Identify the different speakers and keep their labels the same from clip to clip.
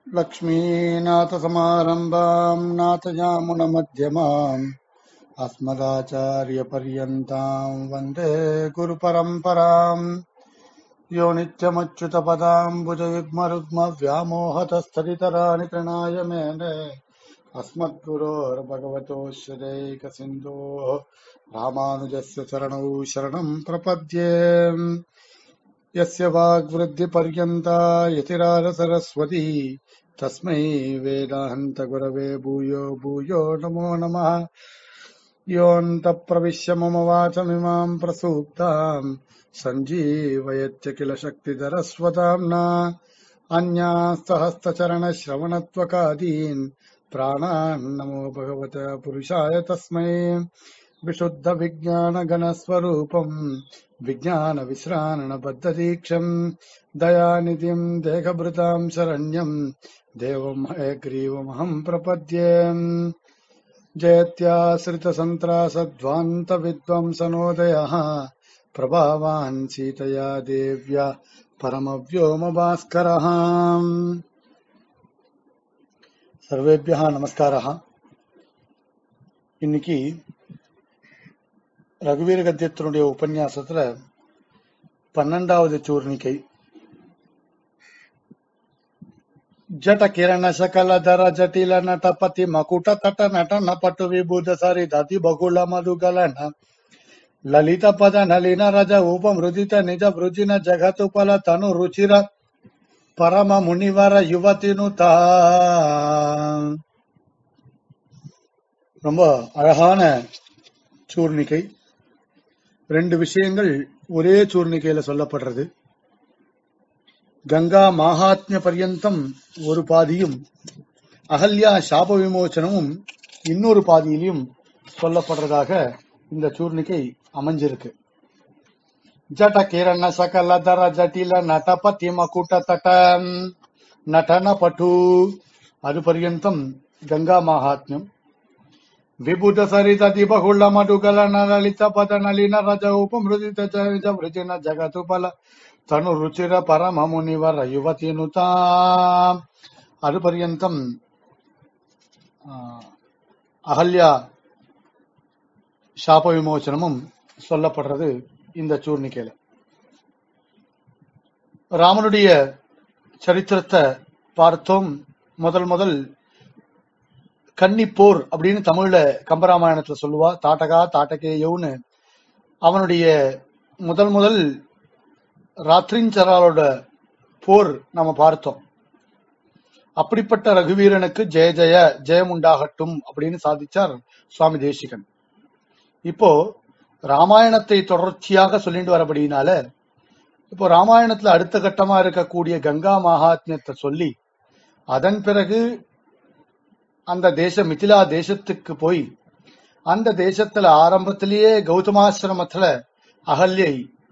Speaker 1: लक्ष्मीनाथसमारम्भां नाथयामुनमध्यमाम् अस्मदाचार्यपर्यन्तां वन्दे गुरुपरम्पराम् यो नित्यमच्युतपदाम्बुजयुग्मरुग्मव्यामोहतस्थलितराणि तृणाय मेने अस्मद्गुरोर्भगवतोऽस्य दैकसिन्धोः रामानुजस्य चरणौ शरणं प्रपद्ये। यस्य वाग्वृद्धिपर्यन्ता यतिराजसरस्वती तस्मै वेदान्तगुरवे भूयो भूयो नमो नमः। योऽन्तःप्रविश्य मम वाचमिमां प्रसूक्ताम् सञ्जीवयत्य किल शक्तिधरस्वताम्ना अन्यास्तहस्तचरणश्रवणत्वकादीन् प्राणान् नमो भगवते पुरुषाय तस्मै। विशुद्धविज्ञानगणस्वरूपम् विज्ञानविश्राणबद्धदीक्षम् दयानिधिम् देहभृताम् शरण्यम् देवम् हयग्रीवमहम् प्रपद्ये। जयत्याश्रितसन्त्रासध्वान्तविद्वंसनोदयः प्रभावान् सीतया देव्या परमव्योमभास्करः। सर्वेभ्यः नमस्कारः। இன்னைக்கு ரகுவீர கத்தியத்தினுடைய உபன்யாசத்துல 12வது சூர்ணிகை ஜட கிரண சகல தர ஜட்டில நட்டபதி மகுட தட்ட நட்டன பட்டு விபூத சரி ததி பகுல மதுகலன லலித பத நளின ரஜ உபமிருதித நிஜ விருஜின ஜகத்துபல தனு ருச்சிர பரம முனிவர யுவதினுதா. ரொம்ப அழகான சூர்ணிகை. ரெண்டு விஷயங்கள் ஒரே சூர்ணிகையில சொல்லப்படுறது. கங்கா மகாத்மிய பர்யந்தம் ஒரு பாதியும் அகல்யா சாப விமோச்சனமும் இன்னொரு பாதியிலும் சொல்லப்படுறதாக இந்த சூர்ணிகை அமைஞ்சிருக்கு. ஜட கிரண சகல தர ஜட்டில நட்டபதி மகுட தட்ட நடன பட்டு அது பர்யந்தம் கங்கா மகாத்மியம். விபுத சரித திபகுள்ள மடுகல நலித பத நளின ரஜ உபமிருதித விருஜின ஜகதுபல தனு ருச்சிர பரம முனிவர யுவதினுதா அது பர்யந்தம் அகல்யா சாப விமோச்சனமும் சொல்லப்படுறது இந்த சூர்ணிகையில. ராமனுடைய சரித்திரத்தை பார்த்தோம். முதல் கன்னிப்போர் அப்படின்னு தமிழ்ல கம்பராமாயணத்துல சொல்லுவா. தாட்டகா தாட்டகேயவுன்னு அவனுடைய முதல் ராத்திரிஞ்சராலோட போர் நாம பார்த்தோம். அப்படிப்பட்ட ரகுவீரனுக்கு ஜெய ஜெய ஜெயம் உண்டாகட்டும் அப்படின்னு சாதிச்சார் சுவாமி தேசிகன். இப்போ ராமாயணத்தை தொடர்ச்சியாக சொல்லிட்டு வரபடினால இப்போ ராமாயணத்துல அடுத்த கட்டமா இருக்கக்கூடிய கங்கா மகாத்மியத்தை சொல்லி அதன் பிறகு அந்த மிதிலா தேசத்துக்கு போய் அந்த தேசத்துல ஆரம்பத்திலேயே கௌதமாசிரமத்துல அகல்யை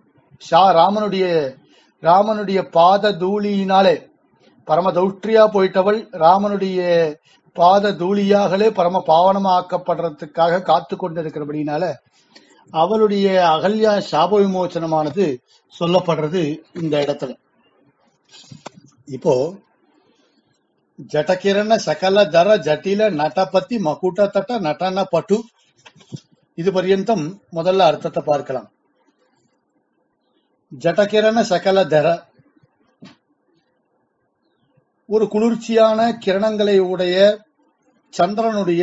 Speaker 1: ராமனுடைய பாத தூளியினாலே பரம தௌஷ்டிரியா போயிட்டவள் ராமனுடைய பாத தூளியாகலே பரம பாவனமாக்கப்படுறதுக்காக காத்து கொண்டிருக்கிறபடினால அவளுடைய அகல்யா சாப விமோச்சனமானது சொல்லப்படுறது இந்த இடத்துல. இப்போ ஜடகிரண சகல தர ஜட்டில நட்டபதி மகுட தட்ட நடன பட்டு இது பர்யந்தம் முதல்ல அர்த்தத்தை பார்க்கலாம். ஜடகிரண சகல தர ஒரு குளிர்ச்சியான கிரணங்களை உடைய சந்திரனுடைய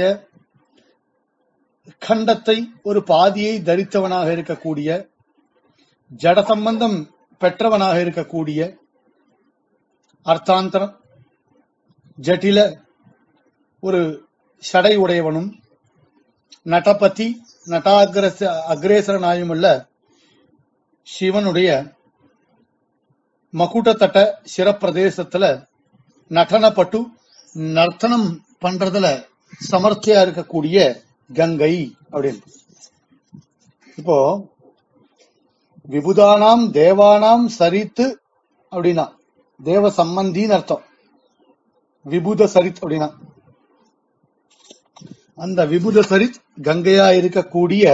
Speaker 1: கண்டத்தை ஒரு பாதியை தரித்தவனாக இருக்கக்கூடிய ஜட சம்பந்தம் பெற்றவனாக இருக்கக்கூடிய அர்த்தாந்தரம் ஜட்டில ஒரு சடை உடையவனும் நடபதி அக்ரேசரனாயுமுள்ள சிவனுடைய மகுடத்தட்ட சிரப்பிரதேசத்துல நடனப்பட்டு நர்த்தனம் பண்றதுல சமர்த்தியா இருக்கக்கூடிய கங்கை அப்படின்னு. இப்போ விபுதானாம் தேவானாம் சரித்து அப்படின்னா தேவ சம்பந்தின்னு அர்த்தம். விபுத சரித் அப்படின்னா அந்த விபுத சரித் கங்கையா இருக்கக்கூடிய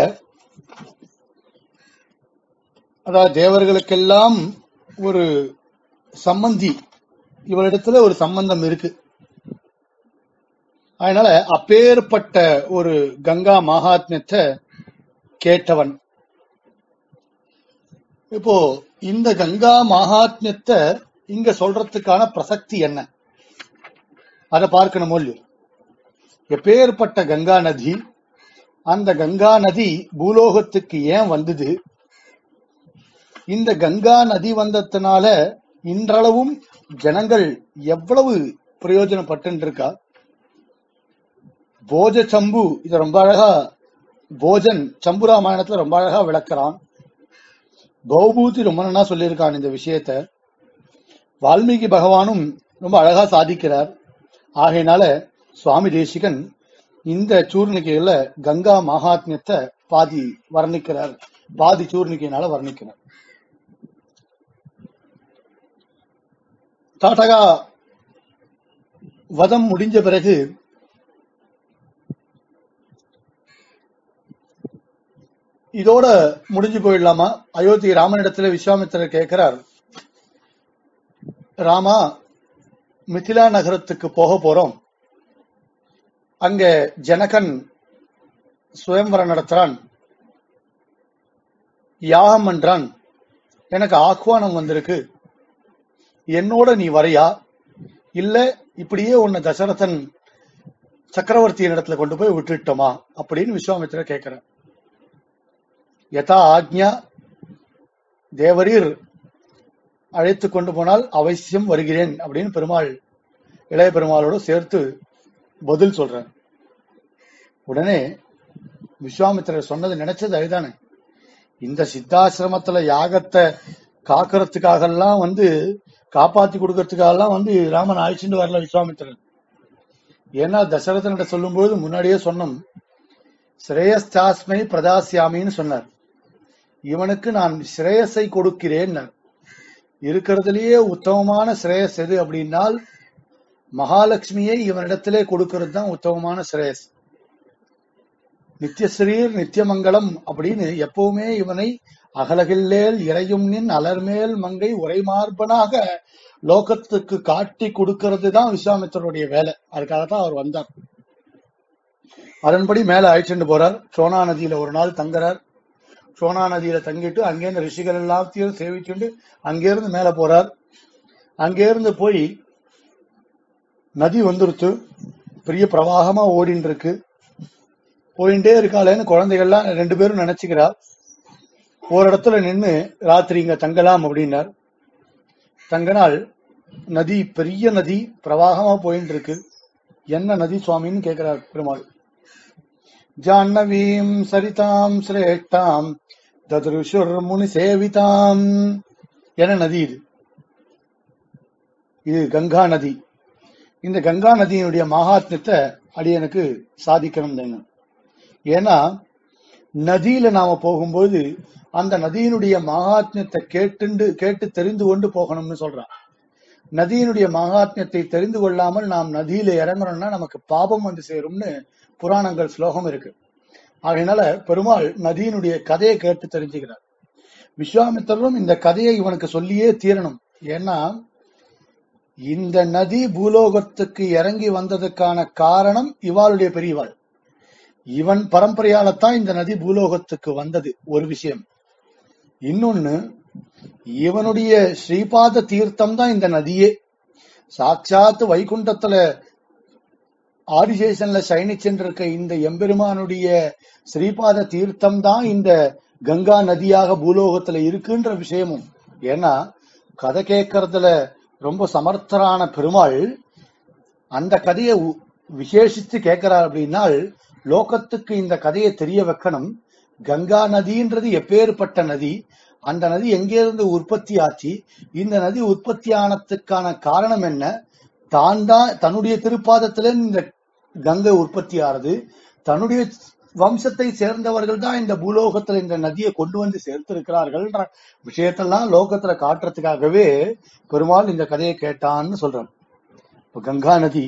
Speaker 1: அதாவது தேவர்களுக்கெல்லாம் ஒரு சம்பந்தி, இவரிடத்துல ஒரு சம்பந்தம் இருக்கு. அதனால அப்பேற்பட்ட ஒரு கங்கா மகாத்மியத்தை கேட்டவன். இப்போ இந்த கங்கா மகாத்மியத்தை இங்க சொல்றதுக்கான பிரசக்தி என்ன, அதை பார்க்கணும். எப்பேற்பட்ட கங்கா நதி, அந்த கங்கா நதி பூலோகத்துக்கு ஏன் வந்தது, இந்த கங்கா நதி வந்ததுனால இன்றளவும் ஜனங்கள் எவ்வளவு பிரயோஜனப்பட்டு இருக்கா. போஜ சம்பு இத ரொம்ப அழகா போஜன் சம்பு ராமாயணத்துல ரொம்ப அழகா விளக்குறான். பௌபூதி ரொம்ப நல்லா சொல்லியிருக்கான் இந்த விஷயத்த. வால்மீகி பகவானும் ரொம்ப அழகா சாதிக்கிறார். ஆகையினால சுவாமி தேசிகன் இந்த சூர்ணிகையில கங்கா மகாத்மியத்தை பாதி வர்ணிக்கிறார், பாதி சூர்ணிகையினால வர்ணிக்கிறார். தாட்டகா வதம் முடிஞ்ச பிறகு இதோட முடிஞ்சு போயிடலாமா? அயோத்தி ராமனிடத்துல விஸ்வாமித்திரர் கேட்கிறார், ராமா, மிதிலா நகரத்துக்கு போக போறோம், அங்க ஜனகன் சுயம்வரம் நடத்துறான், யாகம் பண்றான், எனக்கு ஆஹ்வானம் வந்திருக்கு, என்னோட நீ வரையா, இல்ல இப்படியே உன்னை தசரதன் சக்கரவர்த்தியின் இடத்துல கொண்டு போய் விட்டுட்டோமா அப்படின்னு விஸ்வாமித்திரர் கேட்கிறார். யதா ஆக்ஞா, தேவரீர் அழைத்து கொண்டு போனால் அவசியம் வருகிறேன் அப்படின்னு பெருமாள் இளைய பெருமாளோடு சேர்த்து பதில் சொல்றார். உடனே விஸ்வாமித்திரர் சொன்னது நினைச்சது அதுதானே. இந்த சித்தாசிரமத்துல யாகத்தை காக்கிறதுக்காக எல்லாம் காப்பாத்தி கொடுக்கறதுக்காக எல்லாம் ராமன் அழைச்சிட்டு வரல விஸ்வாமித்திரன். ஏன்னா தசரதனிட சொல்லும் போது முன்னாடியே சொன்னோம், ஸ்ரேயஸ்தாஸ்மை பிரதாசியாமின்னு சொன்னார். இவனுக்கு நான் ஸ்ரேயஸை கொடுக்கிறேன். இருக்கிறதுலயே உத்தமமான ஸ்ரேயஸ் எது அப்படின்னால் மகாலட்சுமியை இவனிடத்திலே கொடுக்கிறது தான் உத்தமமான ஸ்ரேயஸ். நித்தியஸ்ரீர் நித்தியமங்கலம் அப்படின்னு எப்பவுமே இவனை அகலகில்லேல் இறையும் நின் அலர்மேல் மங்கை உரைமார்பனாக லோகத்துக்கு காட்டி கொடுக்கிறது தான் விஸ்வாமித்திரருடைய வேலை. அதுக்காகத்தான் அவர் வந்தார். அதன்படி மேல அழைச்சிட்டு போறார். சோனா நதியில ஒரு நாள் தங்குறார். சோனா நதியில தங்கிட்டு அங்கேருந்து ரிஷிகள் எல்லாத்தையும் சேவிச்சுட்டு அங்கிருந்து மேல போறார். அங்கிருந்து போய் நதி வந்துருச்சு, பெரிய பிரவாகமா ஓடின்னு இருக்கு. போயிட்டே இருக்காளேன்னு குழந்தைகள்லாம் 2 பேரும் நினைச்சுக்கிறார். ஒரு இடத்துல நின்று ராத்திரி இங்க தங்கலாம் அப்படின்னார். தங்கனால் நதி பெரிய நதி பிரவாகமா போயிட்டு இருக்கு. என்ன நதி சுவாமின்னு கேட்கிறார் பெருமாள். ஜாஹ்னவீம் சரிதாம் சிரேஷ்டாம் தத்ருஷுர் முனி சேவிதாம். என்ன நதி இது? இது கங்கா நதி. இந்த கங்கா நதியினுடைய மகாத்மியத்தை அடியனுக்கு சாதிக்கணும் தாங்க. ஏன்னா நதியில நாம போகும்போது அந்த நதியினுடைய மகாத்மியத்தை கேட்டு தெரிந்து கொண்டு போகணும்னு சொல்றான். நதியினுடைய மகாத்மியத்தை தெரிந்து கொள்ளாமல் நாம் நதியில இறங்கணும்னா நமக்கு பாபம் சேரும்னு புராணங்கள் ஸ்லோகம் இருக்கு. ஆகையினால பெருமாள் நதியினுடைய கதையை கேட்டு தெரிஞ்சுக்கிறார். விஸ்வாமித்திரரும் இந்த கதையை இவனுக்கு சொல்லியே தீரணும். ஏன்னா இந்த நதி பூலோகத்துக்கு இறங்கி வந்ததுக்கான காரணம் இவாளுடைய பெரியவாள். இவன் பரம்பரையாலத்தான் இந்த நதி பூலோகத்துக்கு வந்தது ஒரு விஷயம். இன்னொன்னு, இவனுடைய ஸ்ரீபாத தீர்த்தம் தான் இந்த நதியே. சாட்சாத்து வைகுண்டத்துல ஆதிசேஷன்ல சயனிச்சென்றிருக்க இந்த எம்பெருமானுடைய ஸ்ரீபாத தீர்த்தம் தான் இந்த கங்கா நதியாக பூலோகத்துல இருக்குன்ற விஷயமும். ஏன்னா கதை கேட்கறதுல ரொம்ப சமர்த்தரான பெருமாள் அந்த கதையை விசேஷித்து கேட்கிறார். அப்படின்னா லோகத்துக்கு இந்த கதையை தெரிய வைக்கணும். கங்கா நதின்றது எப்பேற்பட்ட நதி, அந்த நதி எங்கிருந்து உற்பத்தி ஆச்சு, இந்த நதி உற்பத்தி ஆனதுக்கான காரணம் என்ன, தன்னுடைய திருப்பாதத்தில இந்த கங்கை உற்பத்தி ஆறது, தன்னுடைய வம்சத்தை சேர்ந்தவர்கள் தான் இந்த பூலோகத்துல இந்த நதியை கொண்டு வந்து சேர்த்திருக்கிறார்கள் விஷயத்தெல்லாம் லோகத்துல காட்டுறதுக்காகவே பெருமாள் இந்த கதையை கேட்டான்னு சொல்றார். இப்ப கங்கா நதி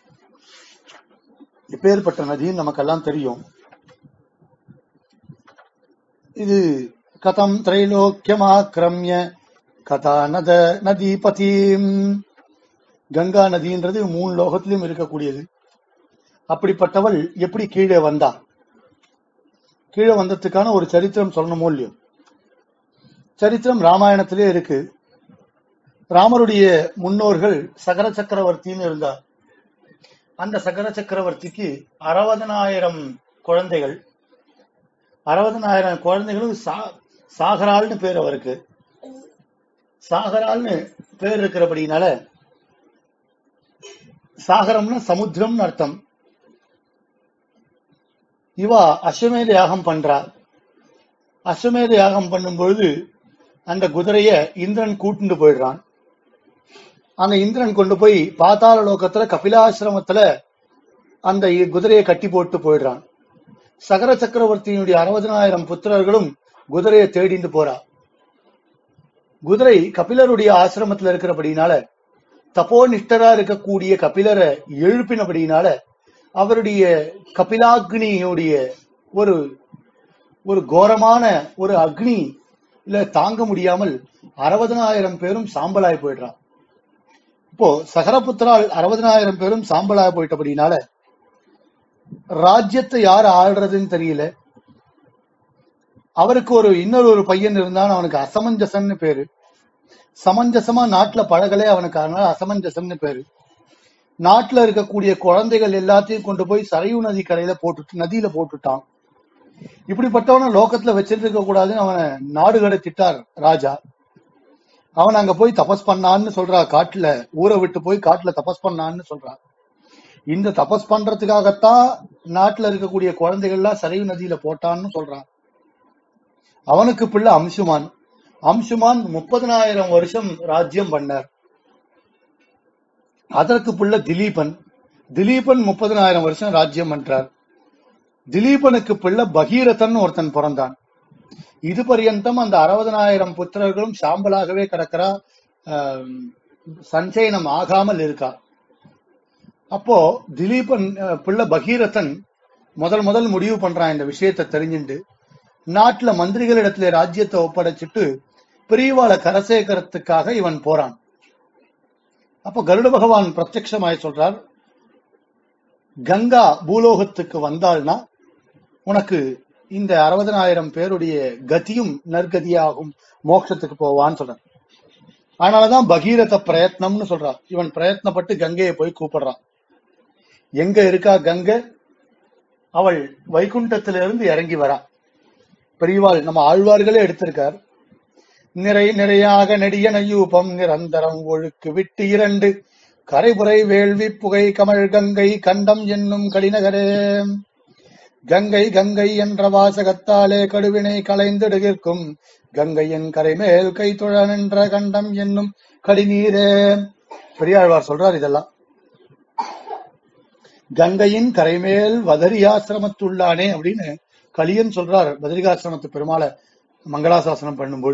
Speaker 1: எப்பேற்பட்ட நதின்னு நமக்கெல்லாம் தெரியும். இது கதம் திரைலோக்கியமாக்கிரமிய கதா நத நதிபதி. கங்கா நதின்றது 3 லோகத்திலும் இருக்கக்கூடியது. அப்படிப்பட்டவள் எப்படி கீழே வந்தா? கீழே வந்ததுக்கான ஒரு சரித்திரம் சொல்லணுமோ இல்லையோ? சரித்திரம் ராமாயணத்திலே இருக்கு. ராமருடைய முன்னோர்கள் சகர சக்கரவர்த்தின்னு இருந்தார். அந்த சகர சக்கரவர்த்திக்கு 60,000 குழந்தைகள். 60,000 குழந்தைகளும் சாகரால்னு பேர் அவருக்கு. சாகரால்னு பேர் இருக்கிறபடினால, சாகரம்னு சமுத்திரம்னு அர்த்தம். இவா அஸ்வமேத யாகம் பண்றா. அஸ்வமேத யாகம் பண்ணும்பொழுது அந்த குதிரைய இந்திரன் கூட்டிட்டு போயிடுறான். அந்த இந்திரன் கொண்டு போய் பாதாள லோகத்துல கபிலாசிரமத்துல அந்த குதிரையை கட்டி போட்டு போயிடுறான். சகர சக்கரவர்த்தியினுடைய 60,000 புத்திரர்களும் குதிரையை தேடிட்டு போறா. குதிரை கபிலருடைய ஆசிரமத்துல இருக்கிறபடினால, தபோனிஷ்டரா இருக்கக்கூடிய கபிலரை எழுப்பினபடினால, அவருடைய கபிலாக்னியுடைய ஒரு ஒரு கோரமான ஒரு அக்னி இல்ல தாங்க முடியாமல் 60,000 பேரும் சாம்பலாய் போயிடுறான். இப்போ சகரபுத்திரால் 60,000 பேரும் சாம்பலாய் போயிட்டபடினால ராஜ்யத்தை யார் ஆள்றதுன்னு தெரியல. அவருக்கு இன்னொரு பையன் இருந்தான். அவனுக்கு அசமஞ்சசன்னு பேரு. சமஞ்சசமா நாட்டுல பழகலே அவனுக்கு, அதனால அசமஞ்சசன்னு பேரு. நாட்டுல இருக்கக்கூடிய குழந்தைகள் எல்லாத்தையும் கொண்டு போய் சரையு நதி கரையில நதியில போட்டுட்டான். இப்படிப்பட்டவன லோகத்துல வச்சிருக்க கூடாதுன்னு அவனை நாடு கடத்திட்டார் ராஜா. அவன் அங்க போய் தபஸ் பண்ணான்னு சொல்றா. காட்டுல ஊரை விட்டு போய் காட்டுல தபஸ் பண்ணான்னு சொல்றான். இந்த தபஸ் பண்றதுக்காகத்தான் நாட்டுல இருக்கக்கூடிய குழந்தைகள்லாம் சரையு நதியில போட்டான்னு சொல்றான். அவனுக்கு பிள்ளை அம்சுமான். அம்சுமான் 30,000 வருஷம் ராஜ்யம் பண்ணார். அதற்கு பிள்ளை திலீபன். திலீபன் 30,000 வருஷம் ராஜ்யம் பண்றார். திலீபனுக்கு பிள்ளை பகீரதன் ஒருத்தன் பிறந்தான். இது பரியந்தம் அந்த 60,000 புத்திரர்களும் சாம்பலாகவே கிடக்கிறா, சஞ்சயனம் ஆகாமல் இருக்கா. அப்போ திலீபன் பிள்ளை பகீரதன் முதல் முடிவு பண்றான். இந்த விஷயத்தை தெரிஞ்சுட்டு நாட்டுல மந்திரிகளிடத்துல ராஜ்யத்தை ஒப்படைச்சிட்டு பெரியவாளை கரை சேர்க்கறதுக்காக இவன் போறான். அப்ப கருட பகவான் பிரத்யட்சமாய் சொல்றார், கங்கா பூலோகத்துக்கு வந்தாள்னா உனக்கு இந்த 60,000 பேருடைய கதியும் நற்கதியாகும், மோட்சத்துக்கு போவான்னு சொல்றான். அதனாலதான் பகீரத பிரயத்னம்னு சொல்றான். இவன் பிரயத்னப்பட்டு கங்கையை போய் கூப்பிடுறான். எங்க இருக்கா கங்கை? அவள் வைகுண்டத்திலிருந்து இறங்கி வரா. பெரியவாள் நம்ம ஆழ்வார்களே எடுத்திருக்கார். நிறையாக நெடிய நயூபம் நிரந்தரம் ஒழுக்கு விட்டு 2 கரைபுரை வேள்வி புகை கமல் கங்கை கண்டம் என்னும் கடிநகரே. கங்கை கங்கை என்ற வாசகத்தாலே கடுவினை களைந்திடுகிற்கும் கங்கையின் கரைமேல் கைத்தொழ நின்ற கண்டம் என்னும் கடிநீரே. பெரியாழ்வார் சொல்றார் இதெல்லாம். கங்கையின் கரைமேல் வதரியாசிரமத்துள்ளானே அப்படின்னு கலியன் சொல்றார். பதரிகாசிரமத்து பெருமாளை மங்களாசாசனம் பண்ணும்போது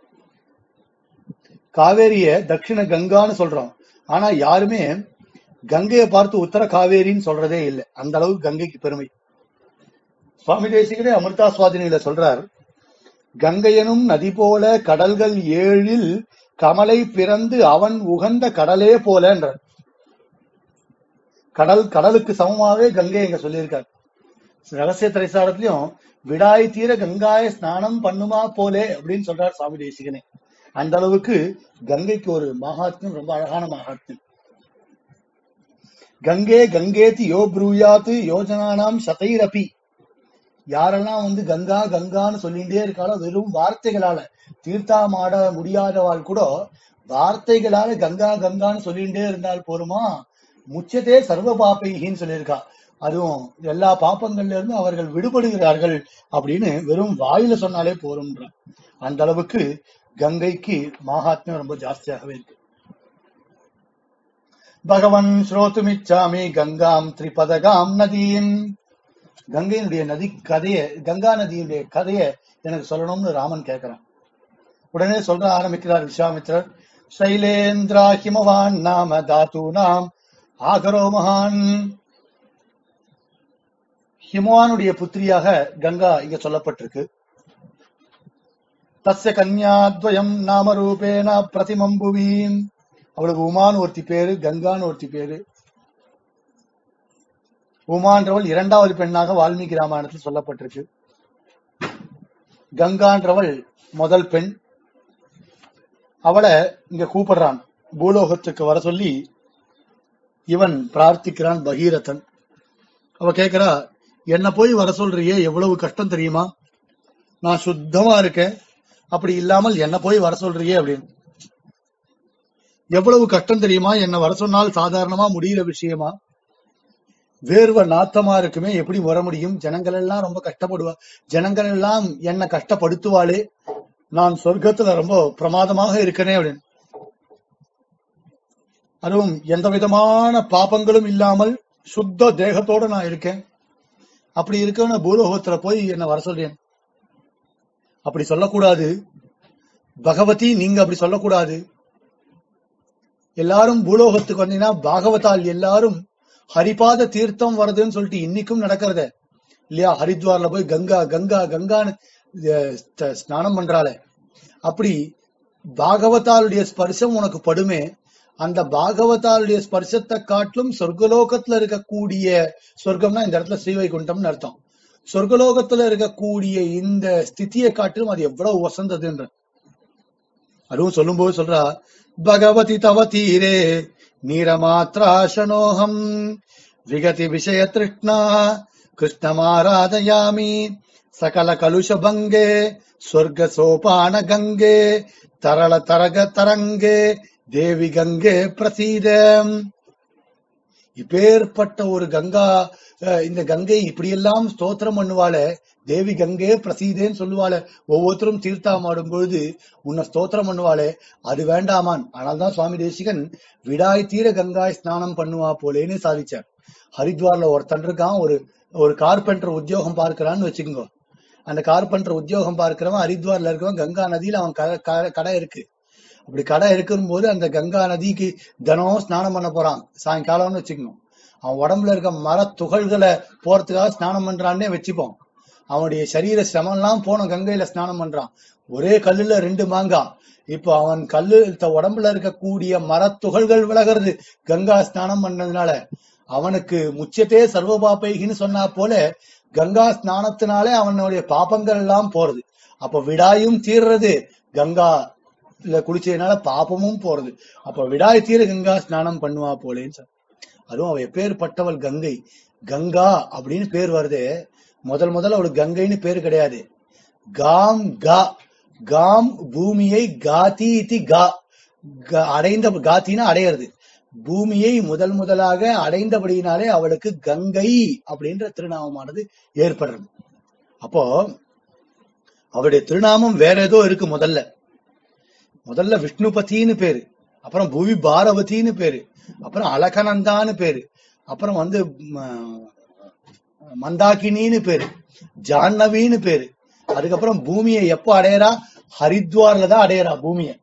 Speaker 1: காவேரிய தட்சிண கங்கான்னு சொல்றோம். ஆனா யாருமே கங்கையை பார்த்து உத்தர காவேரின்னு சொல்றதே இல்லை. அந்த அளவுக்கு கங்கைக்கு பெருமை. சுவாமி தேசிகனே அமிர்தா சுவாதினியில சொல்றார், கங்கையனும் நதி போல கடல்கள் 7 கமலை பிறந்து அவன் உகந்த கடலே போலன்ற. கடலுக்கு சமமாவே கங்கை எங்க சொல்லியிருக்காரு. ரகசிய திரைசாரத்திலையும் விடாய் தீர கங்காய ஸ்நானம் பண்ணுமா போலே அப்படின்னு சொல்றார் சுவாமி தேசிகனே. அந்த அளவுக்கு கங்கைக்கு ஒரு மகாத்மியம், ரொம்ப அழகான மகாத்மியம். கங்கே கங்கேதி யோ ப்ரூயாத்து யோஜனானாம் சதைரபி. யாரெல்லாம் கங்கா கங்கான்னு சொல்லிட்டே இருக்காளோ, வெறும் வார்த்தைகளால தீர்த்தாமாட முடியாதவாள் கூட வார்த்தைகளால கங்கா கங்கான்னு சொல்லிட்டே இருந்தால் போருமா, முச்சத்தே சர்வ பாப்பைகின்னு சொல்லியிருக்கா. அதுவும் எல்லா பாப்பங்கள்ல இருந்து அவர்கள் விடுபடுகிறார்கள் அப்படின்னு வெறும் வாயில சொன்னாலே போரும்ன்ற. அந்த அளவுக்கு கங்கைக்கு மகாத்மியம் ரொம்ப ஜாஸ்தியாகவே இருக்கு. பகவன் ஸ்ரோதுமிச்சாமி கங்காம் திரிபதகாம் நதியின். கங்கையினுடைய நதி கதையை, கங்கா நதியுடைய கதையை எனக்கு சொல்லணும்னு ராமன் கேட்கிறான். உடனே சொல்ற ஆரம்பிக்கிறார் விஸ்வாமித்திரர். சைலேந்திரா ஹிமவான் நாம தாத்து நாம் ஆகரோ மகான். ஹிமவானுடைய புத்திரியாக கங்கா இங்க சொல்லப்பட்டிருக்கு. தஸ்ய கன்யாத்வயம் நாம ரூபேன பிரதிமம் புவீம். அவளுக்கு உமான்னு ஒருத்தி பேரு, கங்கான்னு ஒருத்தி பேரு. உமான்றவள் இரண்டாவது பெண்ணாக வால்மீகி ராமாயணத்தில் சொல்லப்பட்டிருக்கு. கங்கான்றவள் முதல் பெண். அவளை இங்க கூப்பிடுறான், பூலோகத்துக்கு வர சொல்லி இவன் பிரார்த்திக்கிறான். பகீரதன் அவ கேக்குறா, என்ன போய் வர சொல்றியே, எவ்வளவு கஷ்டம் தெரியுமா, நான் சுத்தமா இருக்கேன், அப்படி இல்லாமல் என்ன போய் வர சொல்றியே அப்படின்னு. எவ்வளவு கஷ்டம் தெரியுமா, என்ன வர சொன்னால் சாதாரணமா முடிகிற விஷயமா, வேர்வ நாத்தமா இருக்குமே, எப்படி வர முடியும், ஜனங்கள் எல்லாம் ரொம்ப கஷ்டப்படுவா, ஜனங்கள் எல்லாம் என்ன கஷ்டப்படுத்துவாளே, நான் சொர்க்கத்துல ரொம்ப பிரமாதமாக இருக்கனே அப்படின்னு. அதுவும் எந்த விதமான பாபங்களும் இல்லாமல் சுத்த தேகத்தோட நான் இருக்கேன், அப்படி இருக்கேன்னு பூலோகத்துல போய் என்ன வர சொல்றேன். அப்படி சொல்லக்கூடாது பகவதி, நீங்க அப்படி சொல்லக்கூடாது. எல்லாரும் பூலோகத்துக்கு வந்தீங்கன்னா பாகவதால் எல்லாரும் ஹரிபாத தீர்த்தம் வருதுன்னு சொல்லிட்டு இன்னைக்கும் நடக்கிறத இல்லையா, ஹரித்வார்ல போய் கங்கா கங்கா கங்கான்னு ஸ்நானம் பண்றாளே, அப்படி பாகவதாளுடைய ஸ்பர்சம் உனக்கு படுமே, அந்த பாகவதாளுடைய ஸ்பர்சத்தை காட்டிலும் சொர்க்கலோகத்துல இருக்கக்கூடிய, சொர்க்கம்னா இந்த இடத்துல ஸ்ரீவைகுண்டம்னு அர்த்தம், சொர்க்கலோகத்துல இருக்கக்கூடிய இந்த ஸ்திதியை காட்டிலும் அது எவ்வளவு வசந்ததுன்ற. அதுவும் சொல்லும் போது சொல்றா, பகவதி தவ தீரே நீரமாத்ராசனோகம் விகதி விஷய திருஷ்ணா கிருஷ்ணமாராதயாமி சகல கலுஷ பங்கே ஸ்வர்க சோபான கங்கே தரள தரக தரங்கே தேவி கங்கே பிரசீத. இப்பேற்பட்ட ஒரு கங்கா, இந்த கங்கை இப்படியெல்லாம் ஸ்தோத்திரம் பண்ணுவாளே, தேவி கங்கே பிரசீதேன்னு சொல்லுவாளே, ஒவ்வொருத்தரும் தீர்த்தம் ஆடும் பொழுது உன்னை ஸ்தோத்திரம் பண்ணுவாளே, அது வேண்டாமான். ஆனால்தான் சுவாமி தேசிகன் விடாய் தீர கங்காய் ஸ்நானம் பண்ணுவா போலேன்னு சாதிச்சார். ஹரித்வார்ல ஒருத்தன் இருக்கான், ஒரு கார்பெண்டர் உத்தியோகம் பார்க்கிறான்னு வச்சுக்கோங்க. அந்த கார்பெண்டர் உத்தியோகம் பார்க்கிறவன் ஹரித்வார்ல இருக்கவன் கங்கா நதியில அவன் கடை இருக்கு. அப்படி கடை இருக்கும் போது அந்த கங்கா நதிக்கு தினம் ஸ்நானம் பண்ண போறான் சாயங்காலம்னு வச்சுக்கணும். அவன் உடம்புல இருக்க மர துகள்களை போறதுக்காக ஸ்நானம் பண்றான்னே வச்சுப்போம். அவனுடைய சரீர சிரமம் எல்லாம் போன கங்கையில ஸ்நானம் பண்றான். ஒரே கல்லுல 2 மாங்காய். இப்போ அவன் உடம்புல இருக்கக்கூடிய மர துகள்கள் விலகிறது கங்கா ஸ்நானம் பண்ணதுனால. அவனுக்கு முச்சத்தே சர்வபாபைகின்னு சொன்னா போல கங்கா ஸ்நானத்தினாலே அவனுடைய பாபங்கள் எல்லாம் போறது. அப்ப விடாயும் தீர்றது, கங்கா குளிச்சதுனால பாபமும் போறது. அப்ப விடாய் தீர கங்கா ஸ்நானம் பண்ணுவா போலேன்னு. அதுவும் அவ எப்பேற்பட்டவள் கங்கை. கங்கா அப்படின்னு பேர் வருது, முதல்ல அவளுக்கு கங்கைன்னு பேரு கிடையாது. காம் கா, காம் பூமியை, காதி இதி கா, அடைந்த, காத்தினா அடையிறது, பூமியை முதலாக அடைந்தபடியினாலே அவளுக்கு கங்கை அப்படின்ற திருநாமமானது ஏற்படுறது. அப்போ அவளுடைய திருநாமம் வேற ஏதோ இருக்கு. முதல்ல விஷ்ணுபதினு பேரு, அப்புறம் பூவி பாரவதினு பேரு, அப்புறம் அலகநந்தான்னு பேரு, அப்புறம் மந்தாகினின்னு பேரு, ஜான்னவின்னு பேரு. அதுக்கப்புறம் பூமியை எப்ப அடையறா, ஹரித்வார்ல தான் அடையறா பூமியை.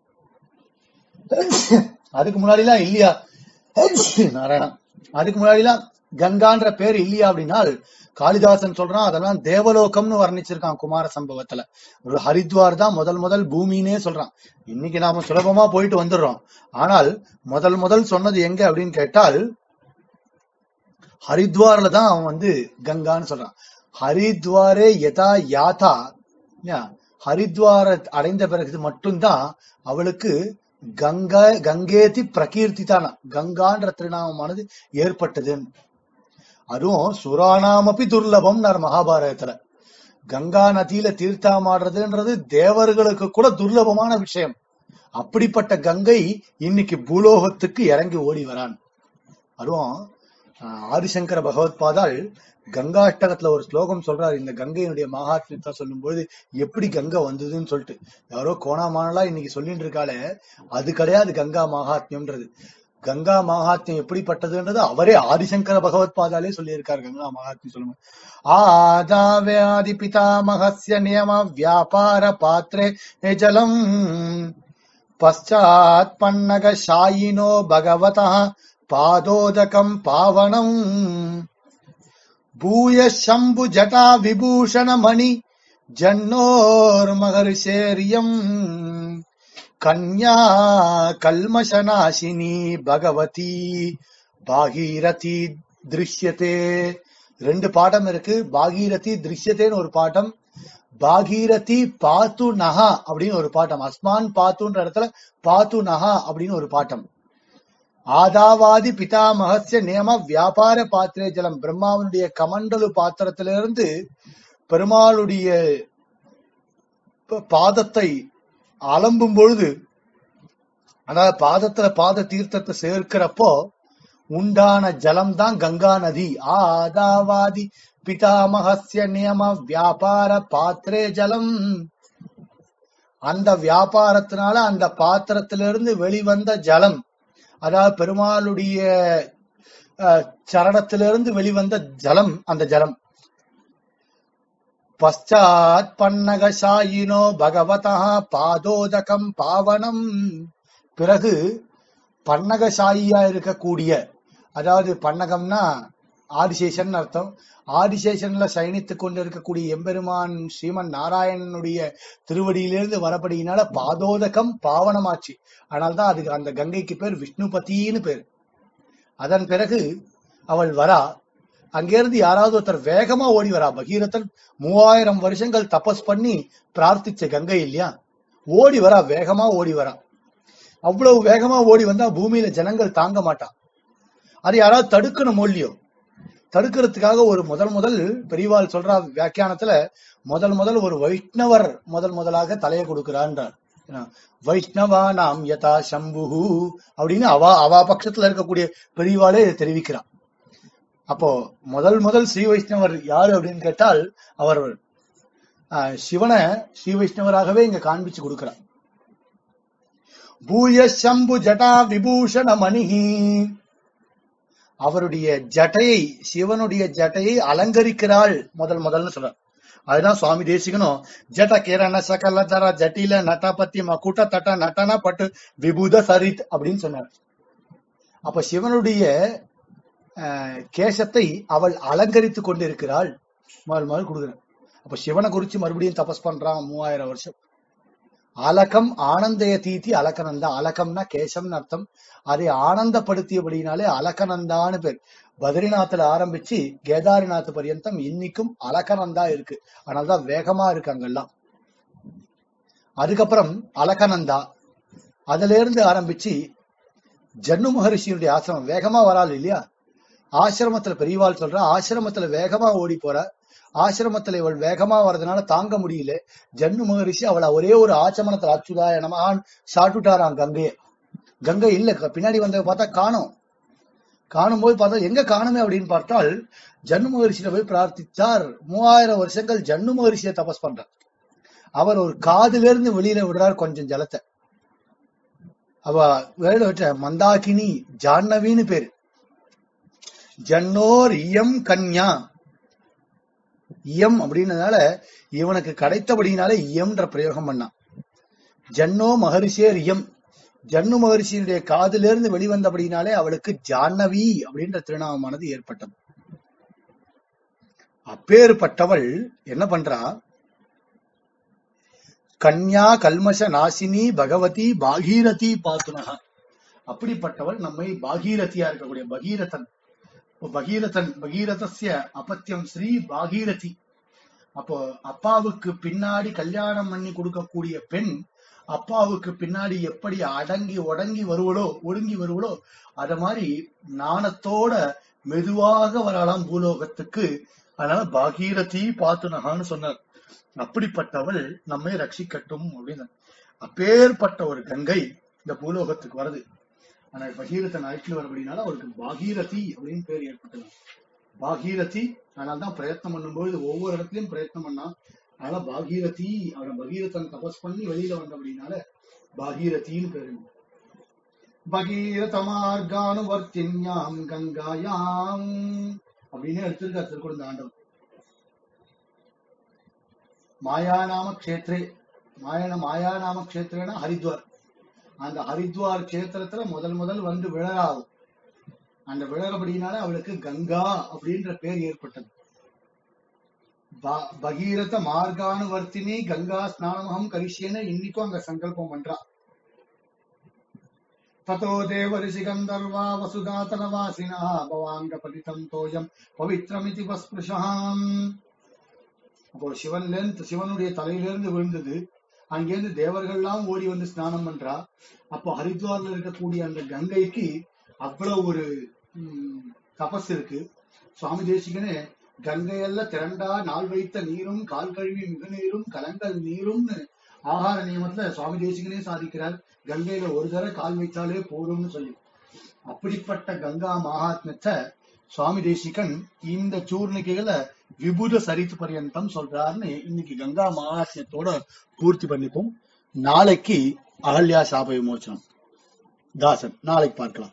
Speaker 1: அதுக்கு முன்னாடி எல்லாம் இல்லையா நாராயணா, அதுக்கு முன்னாடி எல்லாம் கங்கான்ற பேர் இல்லையா அப்படின்னா காளிதாசன் சொல்றான், அதெல்லாம் தேவலோகம்னு வர்ணிச்சிருக்கான் குமார சம்பவத்துல. ஒரு ஹரித்வார் தான் முதல் பூமின்னே சொல்றான். இன்னைக்கு நாம சுலபமா போயிட்டு வந்துடுறோம். ஆனால் முதல் சொன்னது எங்க அப்படின்னு கேட்டால் ஹரித்வார்ல தான் அவன் கங்கான்னு சொல்றான். ஹரித்வாரே யதா யாதா, ஹரித்வார அடைந்த பிறகு மட்டும்தான் அவளுக்கு கங்கேதி பிரகீர்த்தி தானா, கங்கான்ற திருநாமமானது ஏற்பட்டது. அதுவும் சுராணாமப்பி துர்லபம் மகாபாரதத்துல. கங்கா நதியில தீர்த்தமாடுறதுன்றது தேவர்களுக்கு கூட துர்லபமான விஷயம். அப்படிப்பட்ட கங்கை இன்னைக்கு பூலோகத்துக்கு இறங்கி ஓடி வரான். அதுவும் ஆதிசங்கர பகவத் பாதால் கங்காஷ்டகத்துல ஒரு ஸ்லோகம் சொல்றாரு. இந்த கங்கையினுடைய மகாத்மியத்தை சொல்லும் பொழுது எப்படி கங்கை வந்ததுன்னு சொல்லிட்டு, யாரோ கோணாமானலா இன்னைக்கு சொல்லிட்டு இருக்காளே, அது கிடையாது கங்கா மகாத்மியம்ன்றது. கங்கா மகாத்மியம் எப்படிப்பட்டதுன்றது அவரே ஆதிசங்கர பகவத் பாதாலே சொல்லியிருக்காரு. கங்கா மகாத்மியம் சொல்லுங்க. ஆதாவ்யாதி பிதாமகஸ்ய நியம வியாபார பாத்ரே ஜலம் பச்சாத் பன்னக ஷாயினோ பகவதः பாதோதகம் பாவனம் பூய சம்பு ஜட்டா விபூஷண மணி ஜன்னோர் மகர்ஷேரியம் கன்யா கல்மஷநாசினி பகவதி பாகீரதி திருஷ்யதே 2 பாடம் இருக்கு. பாகீரதி திருஷ்யத்தேன்னு ஒரு பாட்டம், பாகீரதி பாத்து நகா அப்படின்னு ஒரு பாட்டம். அஸ்மான் பாத்துன்ற இடத்துல பாத்து நகா அப்படின்னு ஒரு பாட்டம். ஆதாவாதி பிதாமகஸ்ய நியம வியாபார பாத்திரே ஜலம். பிரம்மாவனுடைய கமண்டலு பாத்திரத்திலிருந்து பெருமாளுடைய பாதத்தை அலம்பும் பொழுது, அதாவது பாதத்துல பாத தீர்த்தத்தை சேர்க்கிறப்போ உண்டான ஜலம் தான் கங்கா நதி. ஆதாவாதி பிதாமகஸ்ய நியம வியாபார பாத்திரே ஜலம். அந்த வியாபாரத்தினால அந்த பாத்திரத்திலிருந்து வெளிவந்த ஜலம், அதாவது பெருமாளுடைய சரணத்திலிருந்து வெளிவந்த ஜலம், அந்த ஜலம். பశ్చాத் பன்னகசாயினோ பகவதா பாதோதகம் பாவனம். பிறகு பன்னகசாயியா இருக்கக்கூடிய, அதாவது பன்னகம்னா ஆதிசேஷன் அர்த்தம். ஆதிசேஷன்ல சயனித்துக் கொண்டு இருக்கக்கூடிய எம்பெருமான் ஸ்ரீமன் நாராயணனுடைய திருவடியிலிருந்து வரப்படியினால பாதோதகம் பாவனமாச்சு. அதனால்தான் அதுக்கு அந்த கங்கைக்கு பேர் விஷ்ணுபதினு பேர். அதன் பிறகு அவள் வரா. அங்கிருந்து யாராவது ஒருத்தர் வேகமா ஓடி வரா. பகீரதன் 3000 வருஷங்கள் தபஸ் பண்ணி பிரார்த்திச்ச கங்கை இல்லையா, ஓடி வரா, வேகமா ஓடி வரா. அவ்வளவு வேகமா ஓடி வந்தா பூமியில ஜனங்கள் தாங்க மாட்டா. அது யாராவது தடுக்கணும் இல்லையோ. தடுக்கிறதுக்காக ஒரு முதல் பெரியவாள் சொல்ற வியாக்கியானத்துல முதல் ஒரு வைஷ்ணவர் முதலாக தலையை கொடுக்கிறான்றார். வைஷ்ணவா நாம் யதா சம்புஹு அப்படின்னு அவா பட்சத்துல இருக்கக்கூடிய பெரியவாளே இதை தெரிவிக்கிறான். அப்போ முதல் ஸ்ரீ வைஷ்ணவர் யாரு அப்படின்னு கேட்டால் அவர் சிவனை ஸ்ரீ வைஷ்ணவராகவே இங்க காண்பிச்சு கொடுக்கிறார். பூய சம்பு ஜடா விபூஷண மணிஹி. அவருடைய ஜட்டையை, சிவனுடைய ஜட்டையை அலங்கரிக்கிறாள் முதல்னு சொல்றார். அதுதான் சுவாமி தேசிகனும் ஜட கிரண சகல தர ஜட்டில நட்டபத்தி மகுட்ட தட்ட நட்டன பட்டு விபூத சரித் அப்படின்னு சொன்னார். அப்ப சிவனுடைய கேசத்தை அவள் அலங்கரித்து கொண்டிருக்கிறாள் முதல் கொடுக்குறார். அப்ப சிவனை குறிச்சு மறுபடியும் தபஸ் பண்றான் 3000 வருஷம். அலகம் ஆனந்தய தீதி அலக்கநந்தா. அலகம்னா கேசம்னு அர்த்தம். அதை ஆனந்தப்படுத்தியபடினாலே அலக்கநந்தான்னு பேர். பத்ரிநாத்ல ஆரம்பிச்சு கேதாரிநாத் பர்யந்தம் இன்னைக்கும் அலக்கநந்தா இருக்கு. அதனால்தான் வேகமா இருக்கு அங்கெல்லாம். அதுக்கப்புறம் அலக்கநந்தா, அதுல இருந்து ஆரம்பிச்சு ஜன்னு மகரிஷியுடைய ஆசிரமம். வேகமா வராது இல்லையா, ஆசிரமத்துல பெரியவாள் சொல்ற, ஆசிரமத்துல வேகமா ஓடி போற. ஆசிரமத்துல இவள் வேகமா வர்றதுனால தாங்க முடியல. ஜன்னு மகரிஷி அவளை ஒரே ஒரு ஆச்சமனத்துல அச்சுதாய நமகான் சாட்டுட்டாராம் கங்கைய. கங்கை இல்ல, பின்னாடி வந்த பார்த்தா காணும் போது பார்த்தா எங்க காணுமே அப்படின்னு பார்த்தால் ஜன்னு மகரிஷியில போய் பிரார்த்தித்தார். 3000 வருஷங்கள் ஜன்னு மகரிஷியை தபஸ் பண்றார். அவர் ஒரு காதுல இருந்து வெளியில விடுறார் கொஞ்சம் ஜலத்தை. அவ வேலை விட்ட மந்தாகினி ஜான்னவின்னு பேரு. ஜன்னோர் இயம் கன்யா. இயம் அப்படின்றதுனால இவனுக்கு கிடைத்தபடினால இயம்ன்ற பிரயோகம் பண்ணான். ஜன்னோ மகரிஷேர் இயம். ஜன்னு மகரிஷியினுடைய காதிலிருந்து வெளிவந்தபடினாலே அவளுக்கு ஜான்னவி அப்படின்ற திருநாமமானது ஏற்பட்டது. அப்பேற்பட்டவள் என்ன பண்றா, கன்யா கல்மஷ நாசினி பகவதி பாகீரதி பாத்துனகா. அப்படிப்பட்டவள் நம்மை பாகீரதியா இருக்கக்கூடிய பகீரதஸ்ய அப்பத்தியம் ஸ்ரீ பாகீரதி. அப்போ அப்பாவுக்கு பின்னாடி கல்யாணம் பண்ணி கொடுக்கக்கூடிய பெண் அப்பாவுக்கு பின்னாடி எப்படி ஒடுங்கி வருவளோ அத மாதிரி நாணத்தோட மெதுவாக வரலாம் பூலோகத்துக்கு. அதனால பாகீரதி பாத்துனகான்னு சொன்னார். அப்படிப்பட்டவள் நம்மை ரட்சிக்கட்டும் அப்படின்னு. அப்பேற்பட்ட ஒரு கங்கை இந்த பூலோகத்துக்கு வருது. ஆனா பகீரதன் அழைச்சிட்டு வரபடினால அவருக்கு பாகீரதி அப்படின்னு பேர் ஏற்பட்டது. பாகீரதி. அதனால்தான் பிரயத்னம் பண்ணும்போது ஒவ்வொரு இடத்துலயும் பிரயத்னம் பண்ணா. அதனால பாகீரதி, அவரை பகீரதன் தபஸ் பண்ணி வெளியில வந்தபடினால பாகீரத்தின்னு பேரு. பகீரத மார்கானுவர்த்தின்யாம் கங்காயாம் அப்படின்னு எடுத்திருக்கார் திருக்குறள் ஆண்டவர். மாயாநாம கஷேத்ரே, மாயாநாம கஷேத்திரனா ஹரித்வார். அந்த ஹரித்வார் கஷேத்திரத்துல முதல் வந்து விழறாகும். அந்த விழறபடினால அவளுக்கு கங்கா அப்படின்ற பேர் ஏற்பட்டது. பகீரத மார்கானுவர்த்தினி கங்கா ஸ்நானமகம் கரிஷியன்னு இன்னைக்கும் அங்க சங்கல்பம் பண்றா. ततो देवर्षि गन्धर्वा वसुधातनवासिनः भवाङ्गपतितं तोयं पवित्रमिति वस्पृशः. அப்போ சிவனுடைய தலையிலிருந்து விழுந்தது. அங்கேருந்து தேவர்கள்லாம் ஓடி வந்து ஸ்நானம் பண்றா. அப்போ ஹரித்வார்ல இருக்கக்கூடிய அந்த கங்கைக்கு அவ்வளவு ஒரு தபஸ் இருக்கு. சுவாமி தேசிகனே கங்கையெல்லாம் திரண்டா நாள் வைத்த நீரும் கால் கழுவி மிகு நீரும் கலங்கல் நீரும்னு ஆகார நியமத்துல சுவாமி தேசிகனே சாதிக்கிறார். கங்கையில ஒரு தடவை கால் வைத்தாலே போதும்னு சொல்லி. அப்படிப்பட்ட கங்கா மகாத்மத்தை சுவாமி தேசிகன் இந்த சூர்ணிகைகளை விபூத சரித்து பர்யந்தம் சொல்றாருன்னு இன்னைக்கு கங்கா மகாத்மியத்தோட பூர்த்தி பண்ணிப்போம். நாளைக்கு அகல்யா சாப விமோச்சனம் தாசன் நாளைக்கு பார்க்கலாம்.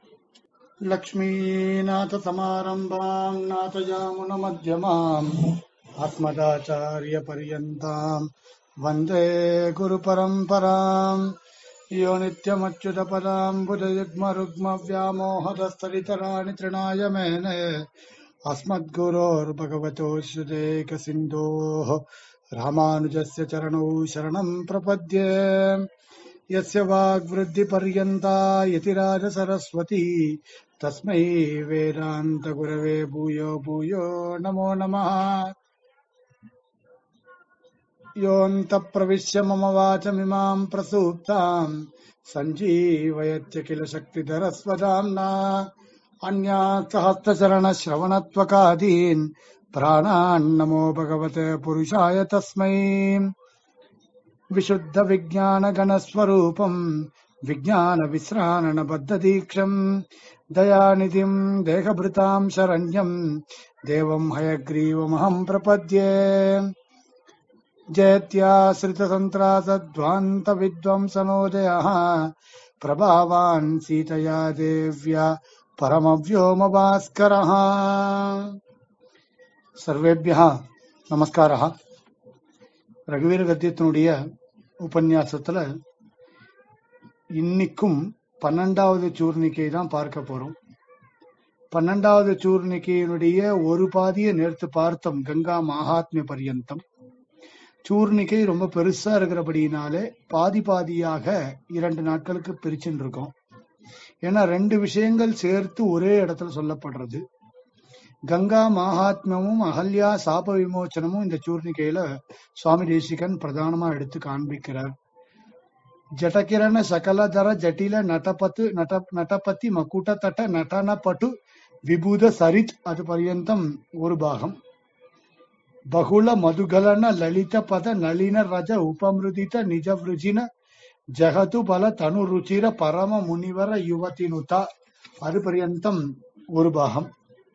Speaker 1: லக்ஷ்மீநாத சமாரம்பாம் நாதயாமுன மத்யமாம் ஆத்மதாச்சாரிய பர்யந்தாம் வந்தே குரு பரம்பராம். யோ நித்யமச்சுத பதாம்புஜயுக்ம ருக்ம வியாமோஹதஸ்தரிதராணி த்ரிணாய மேனே अस्मद्गुरोर्भगवतोऽस्य देकसिन्धोः रामानुजस्य चरणौ शरणं प्रपद्ये. यस्य वाग्वृद्धिपर्यन्ता यतिराज सरस्वती तस्मै वेदान्तगुरवे भूयो भूयो नमो नमः. योऽन्तःप्रविश्य मम वाचमिमां प्रसूप्तां सञ्जीवयत्य किल शक्तिधरस्वधाम्ना अन्या सहस्रचरण श्रवणत्वकादीन् प्राणान् नमो भगवते पुरुषाय तस्मै. विशुद्ध विज्ञान गणस्वरूपं विज्ञान विश्राणन बद्ध दीक्षं दयानिधिं देहभृतां शरण्यं देवं हयग्रीवमहं प्रपद्ये. जयत्याश्रित संत्रासध्वान्त विद्वंसनोदयः प्रभावान् सीतया देव्या परमव्योम भास्करः. सर्वेभ्यः நமஸ்காரः. ரகுவீர கத்தியத்தினுடைய உபன்யாசத்துல இன்னைக்கும் 12வது சூர்ணிகை தான் பார்க்க போறோம். 12வது சூர்ணிகையினுடைய ஒரு பாதியை நேர்த்து பார்த்தோம், கங்கா மகாத்மிய பர்யந்தம். சூர்ணிகை ரொம்ப பெருசா இருக்கிறபடினாலே பாதி பாதியாக 2 நாட்களுக்கு பிரிச்சுட்டு இருக்கோம். ஏன்னா 2 விஷயங்கள் சேர்த்து ஒரே இடத்துல சொல்லப்படுறது. கங்கா மகாத்மியமும் அகல்யா சாப விமோச்சனமும் இந்த சூர்ணிகையில சுவாமி தேசிகன் பிரதானமா எடுத்து காண்பிக்கிறார். ஜடகிரண சகலதர ஜட்டில நட்டபதி மகுட்ட தட்ட நடன பட்டு விபூத சரித் அது பர்யந்தம் ஒரு பாகம். பகுல மதுகலன லலித பத நளின ரஜ உபமிருதித நிஜ விருஜின ஜகது பல தனு ருச்சிர பரம முனிவர யுவதினுதா அது பர்யந்தம் ஒரு பாகம்.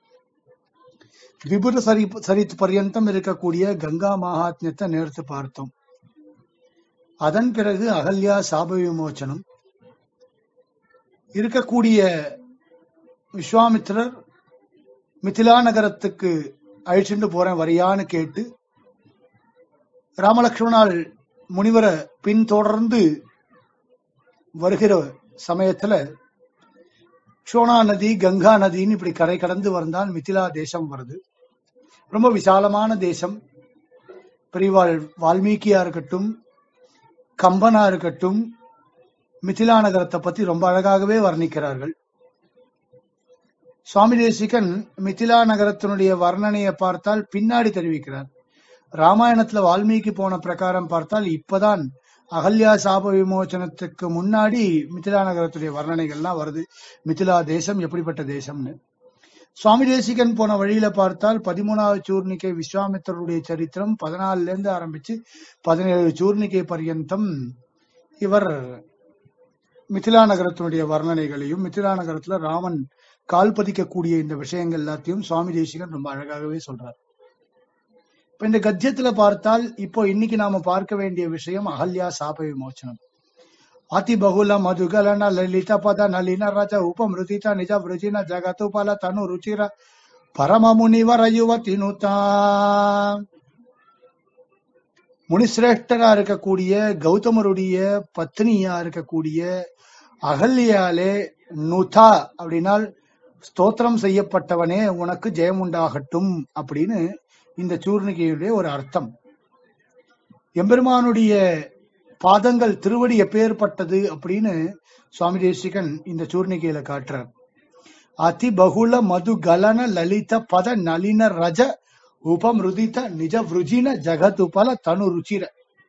Speaker 1: விபுத சரித் பர்யந்தம் இருக்கக்கூடிய கங்கா மகாத்மியத்தை நேர்த்து பார்த்தோம். அதன் பிறகு அகல்யா சாப விமோச்சனம். இருக்கக்கூடிய விஸ்வாமித்திரர் மிதிலா நகரத்துக்கு அழிச்சுட்டு போறேன் வரியான்னு கேட்டு ராமலக்ஷ்மணால் முனிவரை பின்தொடர்ந்து வருகிற சமயத்துல க்ஷோணா நதி கங்கா நதின்னு இப்படி கரை கடந்து வந்தால் மிதிலா தேசம் வருது. ரொம்ப விசாலமான தேசம். பெரியவாள் வால்மீகியா இருக்கட்டும், கம்பனா இருக்கட்டும், மிதிலா நகரத்தை பத்தி ரொம்ப அழகாகவே வர்ணிக்கிறார்கள். சுவாமி தேசிகன் மிதிலா நகரத்தினுடைய வர்ணனையை பார்த்தால் பின்னாடி தெரிவிக்கிறார். ராமாயணத்துல வால்மீகி போன பிரகாரம் பார்த்தால் இப்பதான் அகல்யா சாப விமோச்சனத்துக்கு முன்னாடி மிதிலா நகரத்துடைய வர்ணனைகள்லாம் வருது. மிதிலா தேசம் எப்படிப்பட்ட தேசம்னு. சுவாமி தேசிகன் போன வழியில பார்த்தால் 13வது சூர்ணிகை விஸ்வாமித்திரருடைய சரித்திரம் 14ல இருந்து ஆரம்பிச்சு 17 சூர்ணிகை பர்யந்தம் இவர் மிதிலா நகரத்தினுடைய வர்ணனைகளையும் மிதிலா நகரத்துல ராமன் கால் பதிக்கக்கூடிய இந்த விஷயங்கள் எல்லாத்தையும் சுவாமி தேசிகன் ரொம்ப அழகாகவே சொல்றார். இப்ப இந்த கத்தியத்துல பார்த்தால் இப்போ இன்னைக்கு நாம பார்க்க வேண்டிய விஷயம் அகல்யா சாப விமோச்சனம். அதி பகுல மதுகலன லலித பத நளின ரஜ உபமிருதித நிஜ விருஜின ஜகது பல தனு ருச்சிர பரம முனிவர யுவதினுதா. முனிசிரேஷ்டரா இருக்கக்கூடிய கௌதமருடைய பத்னியா இருக்கக்கூடிய அகல்யாலே நுதா அப்படின்னால் ஸ்தோத்திரம் செய்யப்பட்டவனே உனக்கு ஜெயம் உண்டாகட்டும் அப்படின்னு இந்த சூர்ணிகையுடைய ஒரு அர்த்தம். எம்பெருமானுடைய பாதங்கள் திருவடி எப்பேற்பட்டது அப்படின்னு சுவாமி தேசிகன் இந்த சூர்ணிகையில காட்டுறார். அதி பகுல மது கலன லலித பத நளின ரஜ உபமிருதித நிஜ விருஜின ஜகதுபல தனு ருச்சிர.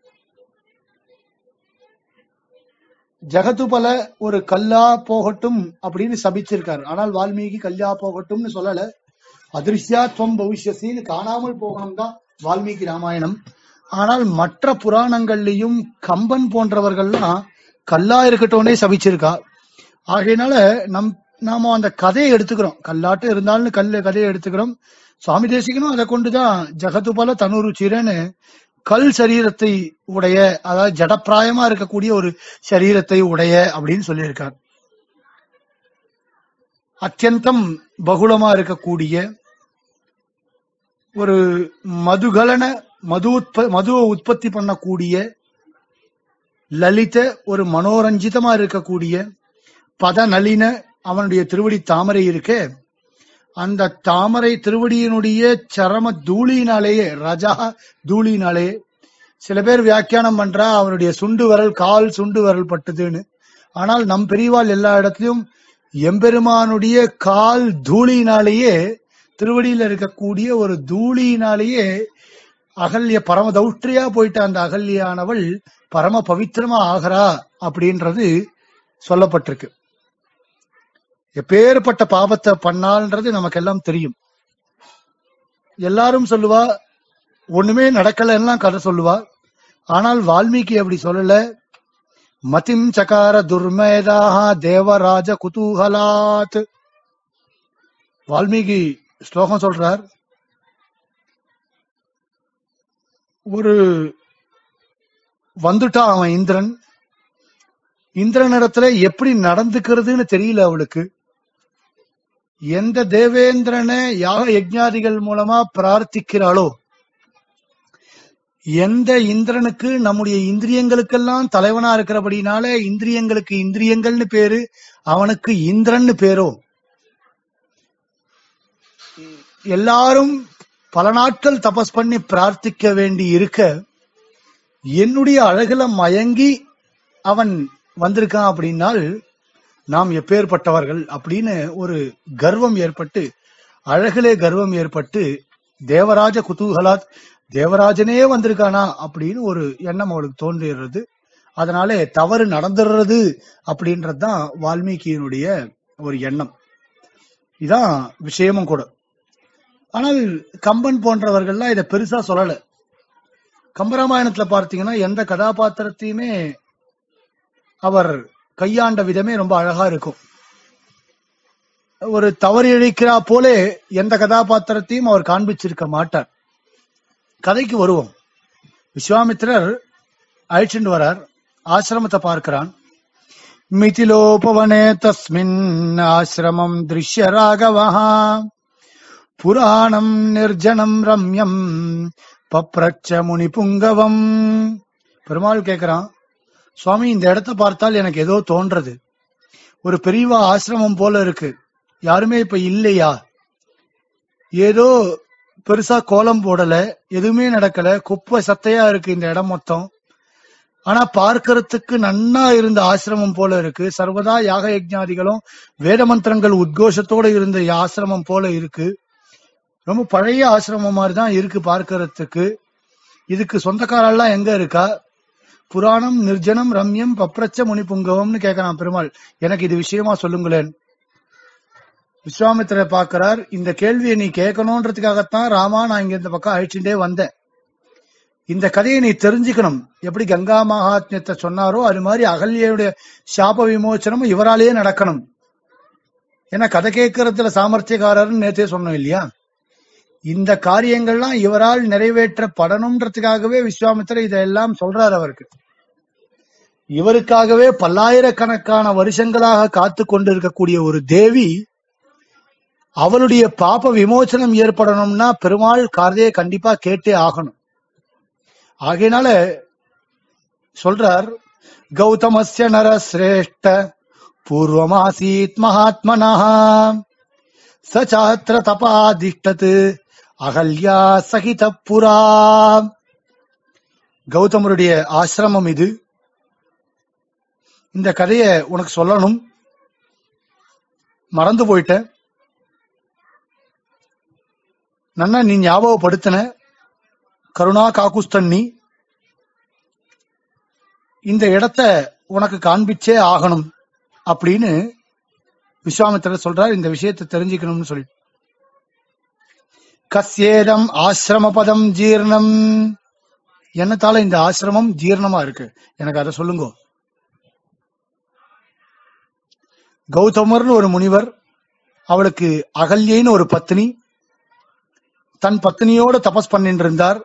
Speaker 1: ஜகதுபல ஒரு கல்லா போகட்டும் அப்படின்னு சபிச்சிருக்காரு. ஆனால் வால்மீகி கல்லா போகட்டும்னு சொல்லல. அதிருஷ்யாத்வம் பவிஷ்யசின்னு காணாமல் போகணும் தான் வால்மீகி ராமாயணம். ஆனால் மற்ற புராணங்கள்லயும் கம்பன் போன்றவர்கள்லாம் கல்லா இருக்கட்டும்னே சபிச்சிருக்கா. ஆகையினால நாம அந்த கதையை எடுத்துக்கிறோம். கல்லாட்டு இருந்தாலும் கதையை எடுத்துக்கிறோம். சுவாமி தேசிகனும் அதை கொண்டுதான் ஜகதுபல தனுருச்சிரன்னு கல் சரீரத்தை உடைய, அதாவது ஜடப்பிராயமா இருக்கக்கூடிய ஒரு சரீரத்தை உடைய அப்படின்னு சொல்லியிருக்கார். அத்தியந்தம் பகுலமா இருக்கக்கூடிய ஒரு மதுகலன மதுவை உற்பத்தி பண்ணக்கூடிய லலித ஒரு மனோரஞ்சிதமா இருக்கக்கூடிய பத நளின அவனுடைய திருவடி தாமரை இருக்கு. அந்த தாமரை திருவடியினுடைய சரம தூளினாலேயே, ரஜா தூளினாலே, சில பேர் வியாக்கியானம் பண்றா அவனுடைய சுண்டு வரல், கால் சுண்டு வரல் பட்டுதுன்னு. ஆனால் நம் பெரியவாள் எல்லா இடத்திலும் எம்பெருமானுடைய கால் தூளினாலேயே, திருவடியில இருக்கக்கூடிய ஒரு தூளினாலேயே அகல்ய பரம தௌஷ்டிரியா போயிட்ட அந்த அகல்யானவள் பரம பவித்திரமா ஆகிறா அப்படின்றது சொல்லப்பட்டிருக்கு. எப்பேற்பட்ட பாவத்தை பண்ணால்ன்றது நமக்கு எல்லாம் தெரியும். எல்லாரும் சொல்லுவா ஒண்ணுமே நடக்கல எல்லாம் கதை சொல்லுவா. ஆனால் வால்மீகி அப்படி சொல்லல. மதிம் சகார துர்மேதாக தேவராஜ குதூகலாத். வால்மீகி ஸ்லோகம் சொல்றார். ஒரு வந்துட்டான் அவன் இந்திரனிடத்துல எப்படி நடந்துக்கிறதுன்னு தெரியல அவளுக்கு. எந்த தேவேந்திரனை யாக யஜ்ஞாதிகள் மூலமா பிரார்த்திக்கிறாளோ, எந்த இந்திரனுக்கு நம்முடைய இந்திரியங்களுக்கெல்லாம் தலைவனா இருக்கிறபடினால இந்திரியங்களுக்கு இந்திரியங்கள்னு பேரு, அவனுக்கு இந்திரன்னு பேரோ, எல்லாரும் பல நாட்கள் தபஸ் பண்ணி பிரார்த்திக்க வேண்டி இருக்க என்னுடைய அழகுல மயங்கி அவன் வந்திருக்கான் அப்படின்னால் நாம் எப்பேற்பட்டவர்கள் அப்படின்னு ஒரு கர்வம் ஏற்பட்டு, அழகிலே கர்வம் ஏற்பட்டு, தேவராஜ குதூகலாத், தேவராஜனே வந்திருக்கானா அப்படின்னு ஒரு எண்ணம் அவளுக்கு தோன்றுகிறது. அதனாலே தவறு நடந்துடுறது அப்படின்றதுதான் வால்மீகியினுடைய ஒரு எண்ணம். இதான் விஷயமும் கூட. ஆனால் கம்பன் போன்றவர்கள்லாம் இதை பெருசா சொல்லல. கம்பராமாயணத்துல பார்த்தீங்கன்னா எந்த கதாபாத்திரத்தையுமே அவர் கையாண்ட விதமே ரொம்ப அழகா இருக்கும். ஒரு தவறு இழைக்கிறா போல எந்த கதாபாத்திரத்தையும் அவர் காண்பிச்சிருக்க மாட்டார். கதைக்கு வருவோம். விஸ்வாமித்திரர் அழைச்சிட்டு வரார், ஆசிரமத்தை பார்க்கிறான். மிதிலோபவனே தஸ்மின் ஆசிரமம் திருஷ்ய ராகவஹா புராணம் நிர்ஜனம் ரம்யம் பப்ரச்ச முனி புங்கவம். பெருமாள் கேட்கிறான், சுவாமி இந்த இடத்த பார்த்தால் எனக்கு ஏதோ தோன்றது, ஒரு பெரியவா ஆசிரமம் போல இருக்கு, யாருமே இப்ப இல்லையா? ஏதோ பெருசா கோலம் போடல, எதுவுமே நடக்கல, குப்பை சத்தையா இருக்கு இந்த இடம் மொத்தம். ஆனா பார்க்கறதுக்கு நன்னா இருந்த ஆசிரமம் போல இருக்கு. சர்வதா யாக யஜ்ஞாதிகளும் வேத மந்திரங்கள் உத்கோஷத்தோட இருந்த ஆசிரமம் போல இருக்கு. ரொம்ப பழைய ஆசிரமம் மாதிரிதான் இருக்கு பார்க்கறதுக்கு. இதுக்கு சொந்தக்காரெல்லாம் எங்க இருக்கா? புராணம் நிர்ஜனம் ரம்யம் பப்ரச்ச முனி புங்கவம்னு கேட்கறான் பெருமாள். எனக்கு இது விஷயமா சொல்லுங்களேன். விஸ்வாமித்திரரை பார்க்கிறார். இந்த கேள்வியை நீ கேட்கணும்ன்றதுக்காகத்தான் ராமா நான் இங்க இந்த பக்கம் அழைச்சுட்டே வந்தேன். இந்த கதையை நீ தெரிஞ்சுக்கணும். எப்படி கங்கா மகாத்மியத்தை சொன்னாரோ அது மாதிரி அகல்யனுடைய சாப விமோச்சனமும் இவராலேயே நடக்கணும். ஏன்னா கதை கேட்கறதுல சாமர்த்தியக்காரர்னு நேற்றே சொன்னோம் இல்லையா? இந்த காரியங்கள்லாம் இவரால் நிறைவேற்றப்படணும்ன்றதுக்காகவே விஸ்வாமித்திரர் இதெல்லாம் சொல்றார். அவருக்கு இவருக்காகவே பல்லாயிரக்கணக்கான வருஷங்களாக காத்து கொண்டிருக்கக்கூடிய ஒரு தேவி, அவளுடைய பாப விமோச்சனம் ஏற்படணும்னா பெருமாள் காதையை கண்டிப்பா கேட்டே ஆகணும். ஆகையினால சொல்றார், கௌதமஸ்ய நரஸ்ரேஷ்ட பூர்வமாசீத் மகாத்மனா சச்சாத்திர தபாதிஷ்டத் அகல்யா சகித புரா. கௌதமருடைய ஆசிரமம் இது. இந்த கதையை உனக்கு சொல்லணும், மறந்து போயிட்டேன், நன்னா நீ ஞாபகப்படுத்தின, கருணா காக்குஸ்தன்னி, இந்த இடத்த உனக்கு காண்பிச்சே ஆகணும் அப்படின்னு விஸ்வாமித்திரர் சொல்றார். இந்த விஷயத்தை தெரிஞ்சுக்கணும்னு சொல்லி, கஸ்யேதம் ஆசிரம பதம் ஜீர்ணம், என்னத்தால இந்த ஆசிரமம் ஜீர்ணமா இருக்கு, எனக்கு அதை சொல்லுங்க. கௌதமர்னு ஒரு முனிவர், அவளுக்கு அகல்யைன்னு ஒரு பத்னி, தன் பத்னியோட தபஸ் பண்ணிட்டு இருந்தார்.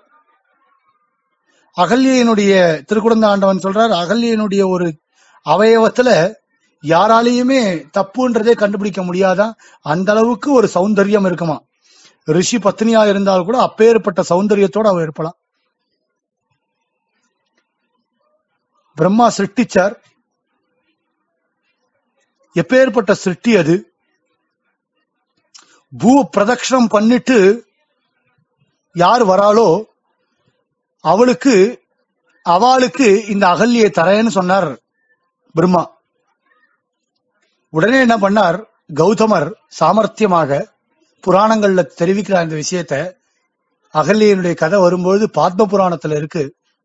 Speaker 1: அகல்யனுடைய திருக்குடந்த ஆண்டவன் சொல்றார், அகல்யனுடைய ஒரு அவயவத்துல யாராலையுமே தப்புன்றதே கண்டுபிடிக்க முடியாதான், அந்த அளவுக்கு ஒரு சௌந்தர்யம் இருக்குமா. ரிஷி பத்னியா இருந்தால் கூட அப்பேற்பட்ட சௌந்தரியத்தோட அவ இருப்பலாம். பிரம்மா சிருஷ்டிச்சார், எப்பேற்பட்ட சிருஷ்டி அது. பூ பிரதட்சணம் பண்ணிட்டு யார் வராளோ அவளுக்கு இந்த அகல்யை தரேன்னு சொன்னார் பிரம்மா. உடனே என்ன பண்ணார் கௌதமர், சாமர்த்தியமாக புராணங்கள்ல தெரிவிக்கிறார் இந்த விஷயத்த. அகல்யனுடைய கதை வரும்போது பாத்ம புராணத்துல இருக்கு.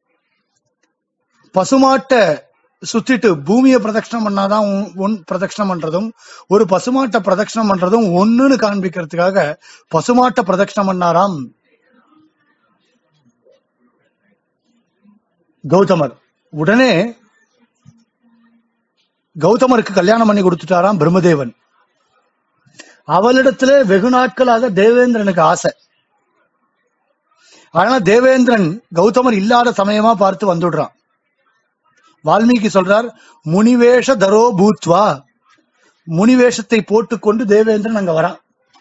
Speaker 1: பசுமாட்டை சுத்திட்டு பூமியை பிரதட்சணம் பண்ணாதான் பிரதட்சணம் பண்றதும், ஒரு பசுமாட்டை பிரதட்சணம் பண்றதும் ஒண்ணுன்னு காண்பிக்கிறதுக்காக பசுமாட்டை பிரதட்சணம் பண்ணாராம் கௌதமர். உடனே கௌதமருக்கு கல்யாணம் பண்ணி கொடுத்துட்டாராம் பிரம்மதேவன். அவளிடத்துல வெகு நாட்களாக தேவேந்திரனுக்கு ஆசை. ஆனா தேவேந்திரன் கௌதமர் இல்லாத சமயமா பார்த்து வந்துடுறான். வால்மீகி சொல்றார், முனிவேஷ தரோ பூத்வா, முனிவேஷத்தை போட்டுக்கொண்டு தேவேந்திரன் அங்க வரான்.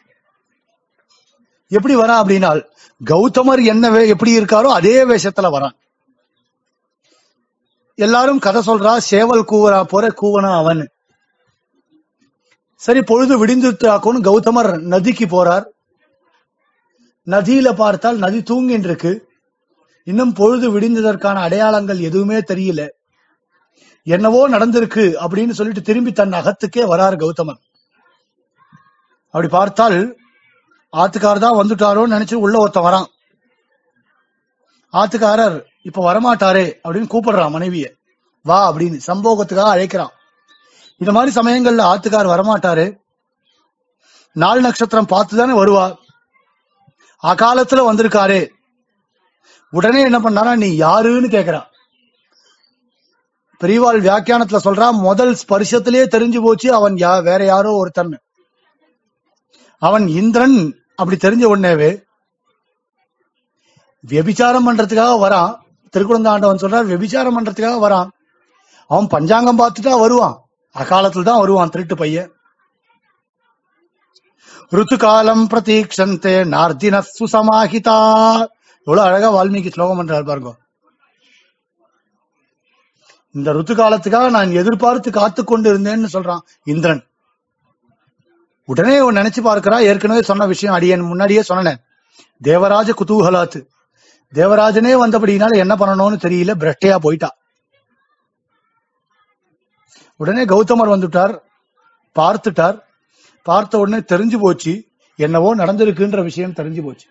Speaker 1: எப்படி வரான் அப்படின்னால், கௌதமர் என்ன எப்படி இருக்காரோ அதே வேஷத்துல வரான். எல்லாரும் கதை சொல்றா, சேவல் கூவரா போற கூவனா அவன். சரி, பொழுது விடிந்துட்டாக்கும்னு கௌதமர் நதிக்கு போறார். நதியில பார்த்தால் நதி தூங்கின்னு இருக்கு. இன்னும் பொழுது விடிந்ததற்கான அடையாளங்கள் எதுவுமே தெரியல. என்னவோ நடந்திருக்கு அப்படின்னு சொல்லிட்டு திரும்பி தன் அகத்துக்கே வரார் கௌதமர். அப்படி பார்த்தால் ஆத்துக்காரர் தான் வந்துட்டாரோன்னு நினைச்சு உள்ள ஒருத்தன் வரான். ஆத்துக்காரர் இப்ப வரமாட்டாரே அப்படின்னு கூப்பிடுறான் மனைவிய, வா அப்படின்னு சம்போகத்துக்காக அழைக்கிறான். இந்த மாதிரி சமயங்கள்ல ஆத்துக்கார் வரமாட்டாரு, நாள் நட்சத்திரம் பார்த்துதானே வருவா, அகாலத்துல வந்திருக்காரு. உடனே என்ன பண்ணாரா, நீ யாருன்னு கேக்குறான். பெரியவாள் வியாக்கியானத்துல சொல்றா, முதல் ஸ்பர்ஷத்திலேயே தெரிஞ்சு போச்சு அவன் வேற யாரோ ஒருத்தன். அவன் இந்திரன். அப்படி தெரிஞ்ச உடனேவே வியபிச்சாரம் பண்றதுக்காக வரான். திருக்குடந்த ஆண்டவன் சொல்றார், வியபிச்சாரம் பண்றதுக்காக வரான். அவன் பஞ்சாங்கம் பார்த்துட்டா வருவான், அகாலத்துல தான் வருவான் திருட்டு பையன். ருத்து காலம் பிரதீக்ஷந்தே நார்தின சுசமாஹிதா. எவ்வளவு அழகா வால்மீகி ஸ்லோகம் பண்றாரு பாருங்க. இந்த ருத்து காலத்துக்காக நான் எதிர்பார்த்து காத்து கொண்டு இருந்தேன்னு சொல்றான் இந்திரன். உடனே நினைச்சு பார்க்கிறா, ஏற்கனவே சொன்ன விஷயம் அடியன் முன்னாடியே சொன்னேன், தேவராஜ குதூகலாத்து. தேவராஜனே வந்தபடினால என்ன பண்ணணும்னு தெரியல, பிரஷ்டையா போயிட்டா. உடனே கௌதமர் வந்துட்டார், பார்த்துட்டார். பார்த்த உடனே தெரிஞ்சு போச்சு, என்னவோ நடந்திருக்குன்ற விஷயம் தெரிஞ்சு போச்சு.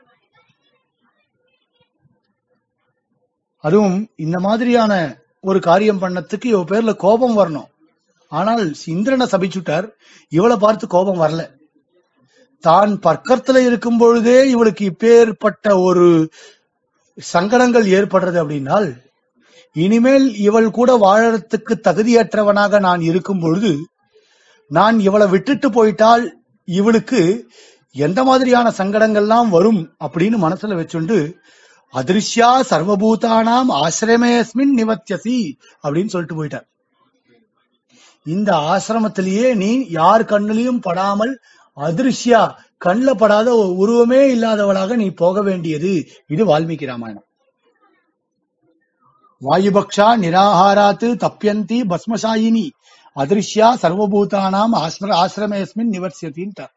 Speaker 1: அதுவும் இந்த மாதிரியான ஒரு காரியம் பண்ணத்துக்கு இவ பேர்ல கோபம் வரணும். ஆனால் இந்திரனை சபிச்சுட்டார், இவளை பார்த்து கோபம் வரல. தான் பக்கத்துல இருக்கும் பொழுதே இவளுக்கு இப்பேற்பட்ட ஒரு சங்கடங்கள் ஏற்படுறது அப்படின்னால், இனிமேல் இவள் கூட வாழறதுக்கு தகுதியற்றவனாக நான் இருக்கும் பொழுது நான் இவளை விட்டுட்டு போயிட்டால் இவளுக்கு எந்த மாதிரியான சங்கடங்கள்லாம் வரும் அப்படின்னு மனசுல வச்சுண்டு, அதிருஷ்யா சர்வபூதானாம் ஆசிரமேஸ்மின் நிவத்தியசி அப்படின்னு சொல்லிட்டு போயிட்டார். இந்த ஆசிரமத்திலேயே நீ யார் கண்ணிலையும் படாமல் அதிருஷ்யா, கண்ணில் படாத உருவமே இல்லாதவளாக நீ போக வேண்டியது. இது வால்மீகி ராமாயணம். வாயுபக்ஷா நிராகாராத்து தப்பியந்தி பஸ்மசாயினி அதிருஷ்யா சர்வபூதானாம் ஆசிரமேஸ்மின் நிவர்சியத்தின்ட்டார்.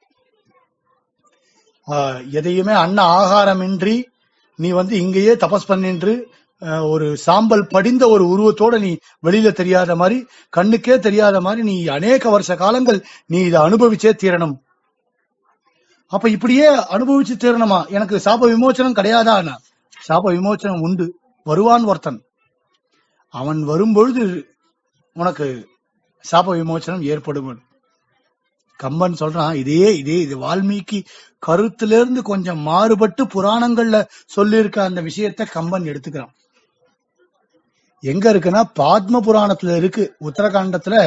Speaker 1: எதையுமே அன்ன ஆகாரமின்றி நீ இங்கேயே தபஸ் பண்ணின்று ஒரு சாம்பல் படிந்த ஒரு உருவத்தோட நீ வெளியில தெரியாத மாதிரி, கண்ணுக்கே தெரியாத மாதிரி நீ அநேக வருஷ காலங்கள் நீ இதை அனுபவிச்சே தீரணும். அப்ப இப்படியே அனுபவிச்சு தீரணுமா? எனக்கு சாப விமோச்சனம் கிடையாதா? சாப விமோச்சனம் உண்டு. வருவான் ஒருத்தன், அவன் வரும்பொழுது உனக்கு சாப விமோச்சனம் ஏற்படும். கம்பன் சொல்றான். இது வால்மீகி கருத்திலிருந்து கொஞ்சம் மாறுபட்டு புராணங்கள்ல சொல்லி இருக்க அந்த விஷயத்த கம்பன் எடுத்துக்கிறான். எங்க இருக்குன்னா பாத்ம புராணத்துல இருக்கு. உத்தரகாண்டத்துல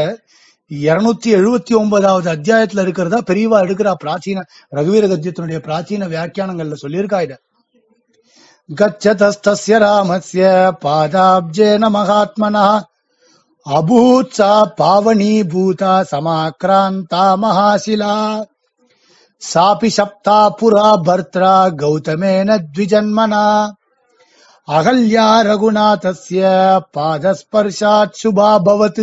Speaker 1: 279வது அத்தியாயத்துல இருக்கிறதா பெரியவா எடுக்கிறா. பிராச்சீன ரகுவீர கத்தியத்தினுடைய பிராச்சீன வியாக்கியானங்கள்ல சொல்லியிருக்கா. இத கச்சதஸ்தஸ்ய ராமஸ்ய பாதாப்ஜேன மகாத்மனா அபூத்சா பாவனி பூதா சமாக்ராந்தா மகாசிலா சாபி சப்தா புரா பர்த்ரா கௌதமேன த்விஜன்மனா அகல்யா ரகுநாதஸ்ய பாதஸ்பர்ஷாத் சுபா பவத்.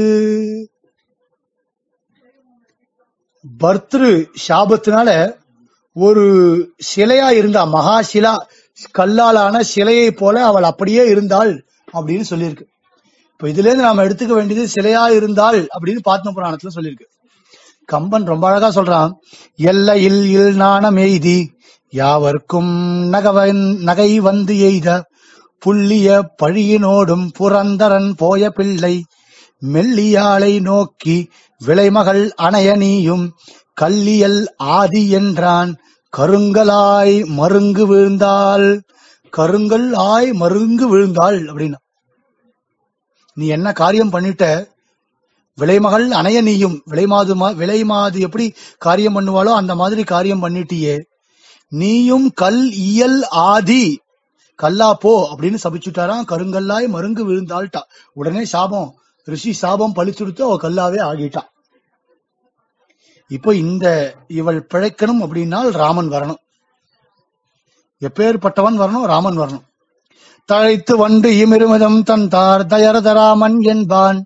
Speaker 1: பர்த்ரு சாபத்தினால ஒரு சிலையா இருந்தா, மகாசிலா, கல்லாலான சிலையை போல அவள் அப்படியே இருந்தாள் அப்படின்னு சொல்லியிருக்கு. இப்ப இதுல இருந்து நாம எடுத்துக்க வேண்டியது சிலையா இருந்தாள் அப்படின்னு பாத்ம புராணத்துல சொல்லியிருக்கு. கம்பன் ரொம்ப அழகா சொல்றான். எல்லையில் இல் நாணம் எய்தி யாவர்க்கும் நகை வந்து எய்த புள்ளிய பழியினோடும் புரந்தரன் போய பிள்ளை மெல்லியாளை நோக்கி விளைமகள் அணைய நீயும் கல்லியல் ஆதி என்றான் கருங்கலாய் மருங்கு வீழ்ந்தாள். கருங்கல் ஆய் மருங்கு வீழ்ந்தாள் அப்படின்னா, நீ என்ன காரியம் பண்ணிட்ட? விளைமகள் அணைய நீயும், விளைமாது எப்படி காரியம் பண்ணுவாளோ அந்த மாதிரி காரியம் பண்ணிட்டியே. நீயும் கல் இயல் ஆதி, கல்லா போ அப்படின்னு சபிச்சுட்டாராம். கருங்கல்லாய் மருங்கு விழுந்தாள்டா. உடனே சாபம், ரிஷி சாபம் பழிச்சுடுத்து அவ கல்லாவே ஆகிட்டா. இப்போ இவள் பிழைக்கணும் அப்படின்னால் ராமன் வரணும். எப்பேற்பட்டவன் வரணும்? ராமன் வரணும். தழைத்து வண்டு இமிருமிதம் தந்தார் தயரதராமன் என்பான்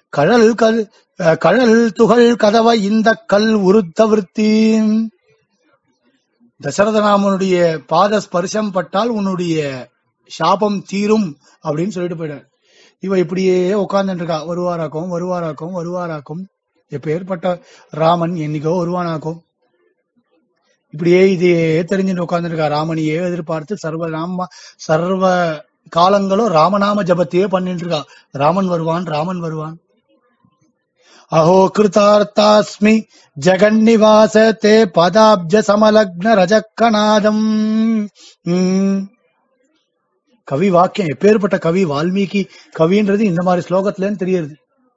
Speaker 1: கழல் துகள் கதவ இந்த கல் உருத்தவிருத்தி. தசரதராமனுடைய பாத ஸ்பர்சம் பட்டால் உன்னுடைய சாபம் தீரும் அப்படின்னு சொல்லிட்டு போயிட்டார். இவ இப்படியே உட்கார்ந்துட்டு இருக்கா. வருவாராக்கும். எப்பேற்பட்ட ராமன் என்னைக்கோ வருவானாக்கும். இப்படியே இதே தெரிஞ்சுட்டு உட்கார்ந்துட்டு இருக்கா. ராமனையே எதிர்பார்த்து சர்வ காலங்களும் ராமநாம ஜபத்தையே பண்ணிட்டு இருக்கா. ராமன் வருவான். அஹோ கிருதார்த்தாஸ்மி ஜெகன்னிவாச தே பதாப்ஜ சமலக்ன ரஜக்கநாதம். கவி வாக்கியம். எப்பேற்பட்ட கவி வால்மீகி கவின்றது இந்த மாதிரி ஸ்லோகத்துல தெரியுது.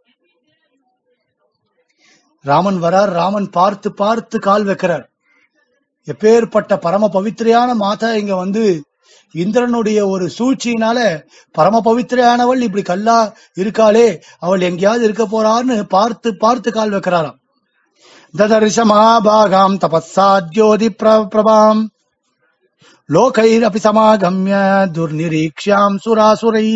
Speaker 1: ராமன் வரார். ராமன் பார்த்து பார்த்து கால் வைக்கிறார். எப்பேற்பட்ட பரம பவித்திரையான மாதா இங்க வந்து இந்திரனுடைய ஒரு சூழ்ச்சியினால பரம பவித்திரையானவள் இப்படி கல்லா இருக்காளே, அவள் எங்கேயாவது இருக்க போறான்னு பார்த்து பார்த்து கால் வைக்கிறாராம். ததர்ஷ மகாபாகாம் தபஸாத்யோதி பிரபாம் லோகைர் அபி சமாகம்ய துர்நிரீக்ஷாம் சுராசுரை.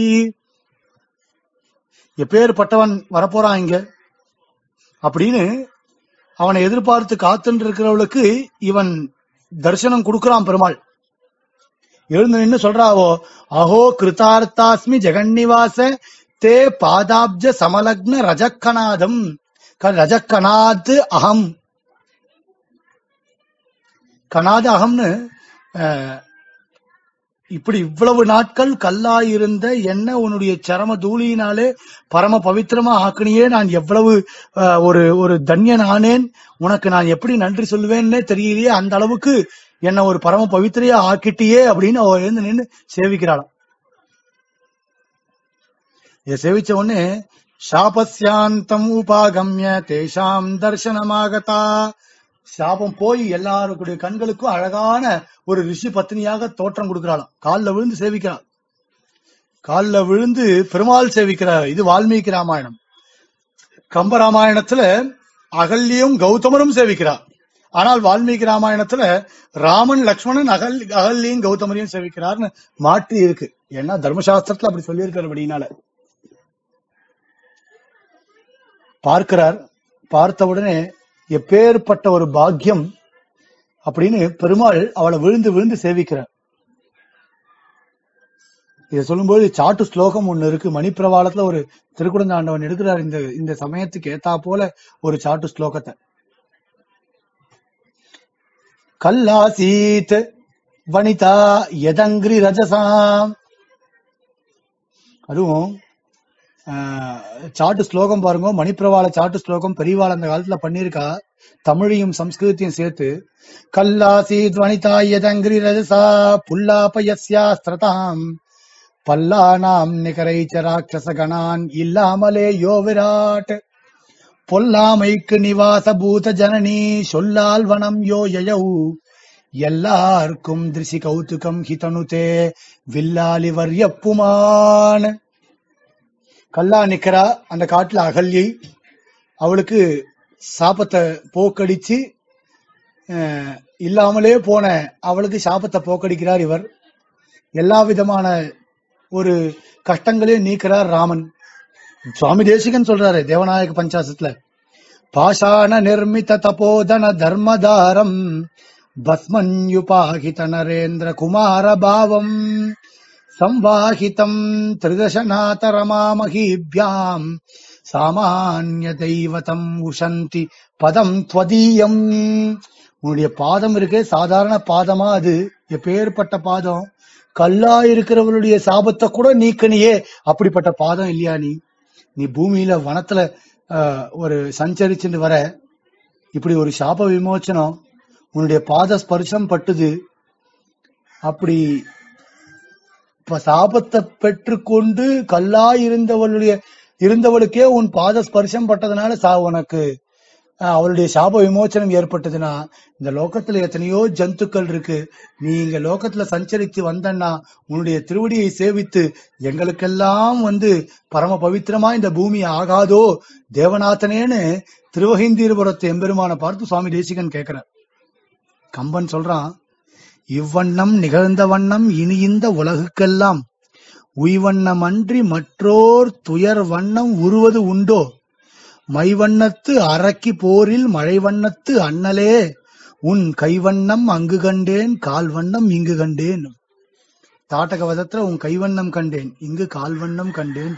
Speaker 1: எப்பேற்பட்டவன் வரப்போறான் இங்க அப்படின்னு அவனை எதிர்பார்த்து காத்துட்டு இருக்கிறவளுக்கு இவன் தரிசனம் கொடுக்கிறான் பெருமாள். எழுந்து நின்று சொல்றாவோ, அஹோ கிருதார்த்தாஸ்மி ஜெகன்னிவாச தே பாதாப்ஜ சமலக்ன ரஜக்கநாதம். ரஜக்கநாத் அகம். கநாத அகம்னு இப்படி இவ்வளவு நாட்கள் கல்லாயிருந்த என்ன உன்னுடைய சரம தூளியினாலே பரம பவித்திரமா ஆக்கினியே, நான் எவ்வளவு ஒரு தன்யன் ஆனேன், உனக்கு நான் எப்படி நன்றி சொல்லுவேன்னே தெரியலையே, அந்த அளவுக்கு என்ன ஒரு பரம பவித்திரையா ஆக்கிட்டியே அப்படின்னு அவ எழுந்து நின்று சேவிக்கிறாளாம். இதை சேவிச்ச உடனே சாபஸ்யாந்தம் உபாகம்ய தேஷாம் தர்சனமாகதா. சாபம் போய் எல்லாருடைய கண்களுக்கும் அழகான ஒரு ரிஷி பத்னியாக தோற்றம் கொடுக்கிறாளாம். காலில் விழுந்து சேவிக்கிறாள். காலில் விழுந்து பெருமாள் சேவிக்கிறார். இது வால்மீகி ராமாயணம். கம்பராமாயணத்துல அகல்யும் கௌதமரும் சேவிக்கிறார். ஆனால் வால்மீகி ராமாயணத்துல ராமன் லக்ஷ்மணன் அகல்யும் கௌதமரையும் சேவிக்கிறார்னு மாற்றி இருக்கு. ஏன்னா தர்மசாஸ்திரத்துல அப்படி சொல்லியிருக்கிறபடினால பார்க்கிறார். பார்த்த உடனே எப்பேற்பட்ட ஒரு பாக்கியம் அப்படின்னு பெருமாள் அவளை விழுந்து விழுந்து சேவிக்கிறார். இதை சொல்லும்போது சாட்டு ஸ்லோகம் ஒண்ணு இருக்கு. மணிப்பிரவாளத்துல ஒரு திருக்குடந்தாண்டவன் எடுக்கிறார் இந்த சமயத்துக்கு ஏத்தா போல ஒரு சாட்டு ஸ்லோகத்தை. கல்லாசீத் வனிதா யதங்கிரி ரஜசாம். அதுவும் சாட்டு ஸ்லோகம் பாருங்க, மணிப்பிரவாள சாட்டு ஸ்லோகம் பெரியவாள் அந்த காலத்துல பண்ணிருக்கா, தமிழையும் சம்ஸ்கிருத்தியும் சேர்த்து. கல்லாசீத் வனிதா யதங்கிரி ரஜசா புல்லாபயஸ்யாஸ்திரதாம் பல்லானாம் நிகரைச்ச ராட்சசகணான் இல்லாமலே யோ விராட் பொல்லாமைக்கு நிவாச பூத ஜனனி சொல்லால் வனம் யோ யயௌ எல்லாருக்கும் திருஷி கௌதுகம் ஹிதனுதே வில்லாலி வர்யப்புமான். கல்லா நிக்கிறா அந்த காட்டுல அகல்யை, அவளுக்கு சாபத்தை போக்கடிச்சு இல்லாமலே போன அவளுக்கு சாபத்தை போக்கடிக்கிறார் இவர். எல்லா விதமான ஒரு கஷ்டங்களையும் நீக்கிறார் ராமன். சுவாமி தேசிகன் சொல்றாரு தேவநாயக பஞ்சாசத்துல, பாஷாண நிர்மித தபோதன தர்மதாரம் பஸ்மன்யுபாகித நரேந்திர குமார பாவம் சம்வாஹிதம் திரிதசநாத ரமாமஹீப்யாம் சாமான்ய தெய்வதம் உஷந்தி பதம் த்வதீயம். உன்னுடைய பாதம் இருக்கே சாதாரண பாதமா? அது எப்பேற்பட்ட பாதம்! கல்லா இருக்கிறவளுடைய சாபத்தை கூட நீக்கணியே, அப்படிப்பட்ட பாதம் இல்லையா நீ? நீ பூமியில வனத்துல ஒரு சஞ்சரிச்சுட்டு வர, இப்படி ஒரு சாப விமோச்சனம் உன்னுடைய பாத ஸ்பர்சம் பட்டுது. அப்படி சாபத்தை பெற்றுக்கொண்டு கல்லா இருந்தவளுக்கே உன் பாத ஸ்பர்சம் பட்டதுனால உனக்கு அவளுடைய சாப விமோச்சனம் ஏற்பட்டதுன்னா, இந்த லோகத்துல எத்தனையோ ஜந்துக்கள் இருக்கு. நீ இங்க லோகத்துல சஞ்சரித்து வந்தன்னா உன்னுடைய திருவடியை சேவித்து எங்களுக்கெல்லாம் பரம பவித்திரமா இந்த பூமி ஆகாதோ தேவநாதனேன்னு திருவஹிந்தீர்புரத்து எம்பெருமான பார்த்து சுவாமி தேசிகன் கேட்கிறார். கம்பன் சொல்றான், இவ்வண்ணம் நிகழ்ந்த வண்ணம் இனி இந்த உலகுக்கெல்லாம் உய்வண்ணம் அன்றி மற்றோர் துயர் வண்ணம் உருவது உண்டோ மைவண்ணத்து அரக்கி போரில் மழை வண்ணத்து அண்ணலே உன் கைவண்ணம் அங்கு கண்டேன் கால் வண்ணம் இங்கு கண்டேன். தாட்டக வதத்துல உன் கைவண்ணம் கண்டேன், இங்கு கால்வண்ணம் கண்டேன்.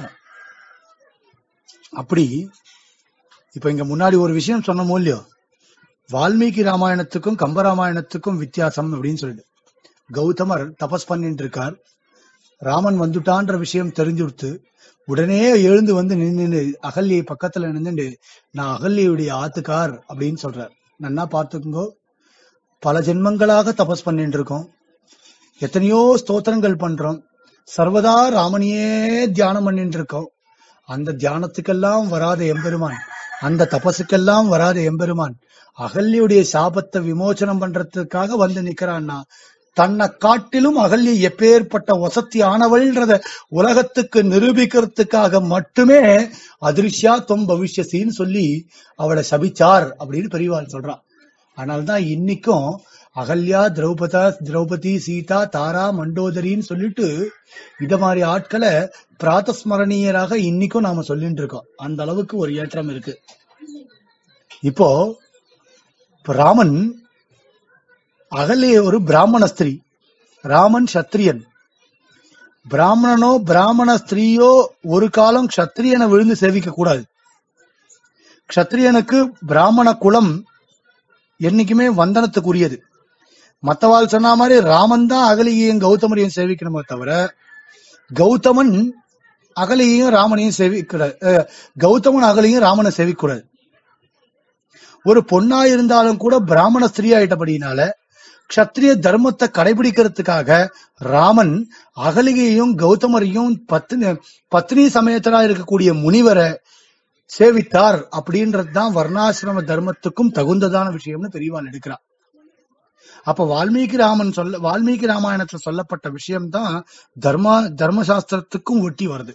Speaker 1: அப்படி இப்ப இங்க முன்னாடி ஒரு விஷயம் சொன்னமோ இல்லையோ, வால்மீகி ராமாயணத்துக்கும் கம்பராமாயணத்துக்கும் வித்தியாசம் அப்படின்னு சொல்லிட்டு, கௌதமர் தபஸ் பண்ணிட்டு இருக்கார். ராமன் வந்துட்டான்ற விஷயம் தெரிஞ்சுடுத்து உடனே எழுந்து நின்று அகல்யை பக்கத்துல நின்று, நான் அகல்யுடைய ஆத்துக்கார் அப்படின்னு சொல்றார். நன்னா பார்த்துக்கோ, பல ஜென்மங்களாக தபஸ் பண்ணிட்டு இருக்கோம், எத்தனையோ ஸ்தோத்திரங்கள் பண்றோம், சர்வதா ராமனையே தியானம் பண்ணிட்டு இருக்கோம். அந்த தியானத்துக்கெல்லாம் வராத எம்பெருமான், அந்த தபசுக்கெல்லாம் வராத எம்பெருமான் அகல்யுடைய சாபத்தை விமோச்சனம் பண்றதுக்காக நிக்கிறான்னா, தன்னை காட்டிலும் அகல்யை எப்பேற்பட்ட வசத்தி ஆனவள்ன்றத உலகத்துக்கு நிரூபிக்கிறதுக்காக மட்டுமே அதிருஷ்யா தொம் பவிஷ்யசின்னு சொல்லி அவளை சபிச்சார் அப்படின்னு பெரியவாள் சொல்றான். அதனால்தான் இன்னைக்கும் அகல்யா திரௌபதி சீதா தாரா மண்டோதரின்னு சொல்லிட்டு இத மாதிரி ஆட்களை பிராத்தஸ்மரணீயராக இன்னைக்கும் நாம சொல்லிட்டு இருக்கோம். அந்த அளவுக்கு ஒரு ஏற்றம் இருக்கு. இப்போ ராமன் அகல்ய ஒரு பிராமண ஸ்திரீ, ராமன் சத்திரியன். பிராமணனோ பிராமண ஸ்திரீயோ ஒரு காலம் க்ஷத்திரியனை விழுந்து சேவிக்க கூடாது. க்ஷத்திரியனுக்கு பிராமண குலம் என்னைக்குமே வந்தனத்துக்குரியது. மத்தவாள் சொன்ன மாதிரி ராமன் தான் அகலியையும் கௌதமரையும் சேவிக்கணுமே தவிர, கௌதமன் அகலியையும் ராமனையும் சேவிக்கூடாது, கௌதமன் அகலியும் ராமனை சேவிக்கூடாது. ஒரு பொண்ணா இருந்தாலும் கூட பிராமண ஸ்திரீ ஆயிட்டபடினால க்ஷத்ரிய தர்மத்தை கடைபிடிக்கிறதுக்காக ராமன் அகலிகையும் கௌதமரையும் பத்னி சமேதரா இருக்கக்கூடிய முனிவரை சேவித்தார். அப்படின்றதுதான் வர்ணாசிரம தர்மத்துக்கும் தகுந்ததான விஷயம்னு பெரியவாள் எடுக்கிறார். அப்ப வால்மீகி ராமாயணத்துல சொல்லப்பட்ட விஷயம்தான் தர்மசாஸ்திரத்துக்கும் ஒட்டி வருது.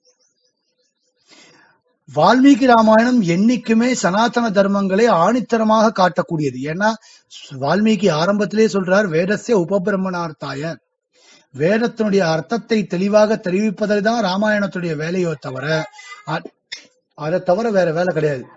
Speaker 1: வால்மீகி ராமாயணம் என்னைக்குமே சனாதன தர்மங்களை ஆணித்தரமாக காட்டக்கூடியது. ஏன்னா வால்மீகி ஆரம்பத்திலே சொல்றார், வேதஸ்ய உபபிரமணார்த்தாய, வேதத்தினுடைய அர்த்தத்தை தெளிவாக தெரிவிப்பதில் தான் ராமாயணத்துடைய வேலையோ தவிர அதை தவிர வேற வேலை கிடையாது.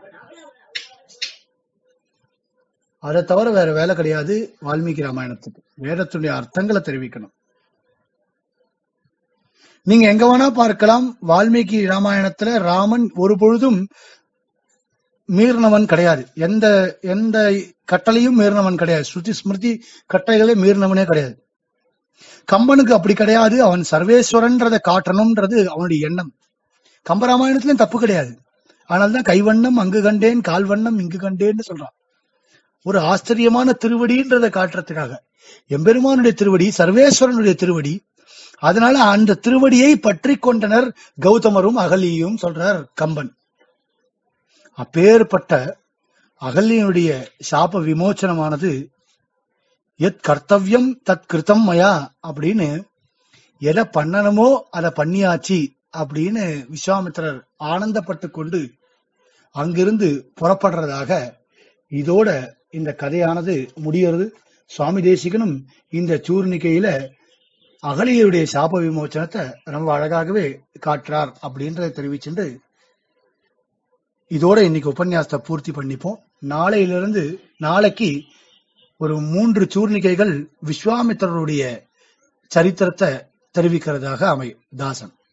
Speaker 1: அதை தவிர வேற வேலை கிடையாது வால்மீகி ராமாயணத்துக்கு. வேதத்துடைய அர்த்தங்களை தெரிவிக்கணும். நீங்க எங்க வேணா பார்க்கலாம், வால்மீகி ராமாயணத்துல ராமன் ஒரு பொழுதும் மீறினவன் கிடையாது. எந்த எந்த கட்டளையும் மீறினவன் கிடையாது. ஸ்ருதி ஸ்மிருதி கட்டளைகளே மீறினவனே கிடையாது. கம்பனுக்கு அப்படி கிடையாது. அவன் சர்வேஸ்வரன்றதை காட்டணும்ன்றது அவனுடைய எண்ணம். கம்பராமாயணத்திலும் தப்பு கிடையாது. ஆனால்தான் கைவண்ணம் அங்கு கண்டேன், கால்வண்ணம் இங்கு கண்டேன்னு சொல்றான். ஒரு ஆச்சரியமான திருவடின்றதை காட்டுறதுக்காக. எம்பெருமானுடைய திருவடி சர்வேஸ்வரனுடைய திருவடி. அதனால அந்த திருவடியை பற்றி கொண்டனர் கௌதமரும் அகலியும் சொல்றார் கம்பன். அப்பேற்பட்ட அகல்யனுடைய சாப விமோச்சனமானது எத் கர்த்தவியம் தத் கிருத்தம் மயா அப்படின்னு, எதை பண்ணணுமோ அதை பண்ணியாச்சு அப்படின்னு விஸ்வாமித்திரர் ஆனந்தப்பட்டு கொண்டு அங்கிருந்து புறப்படுறதாக இதோட இந்த கதையானது முடிகிறது. சுவாமி தேசிகனும் இந்த சூர்ணிகையில அகலியருடைய சாப விமோச்சனத்தை ரொம்ப அழகாகவே காட்டுறார் அப்படின்றத தெரிவிச்சுட்டு இதோட இன்னைக்கு உபன்யாசத்தை பூர்த்தி பண்ணிப்போம். நாளையிலிருந்து நாளைக்கு ஒரு 3 சூர்ணிகைகள் விஸ்வாமித்திரருடைய சரித்திரத்தை தெரிவிக்கிறதாக அமையும். தாசன்.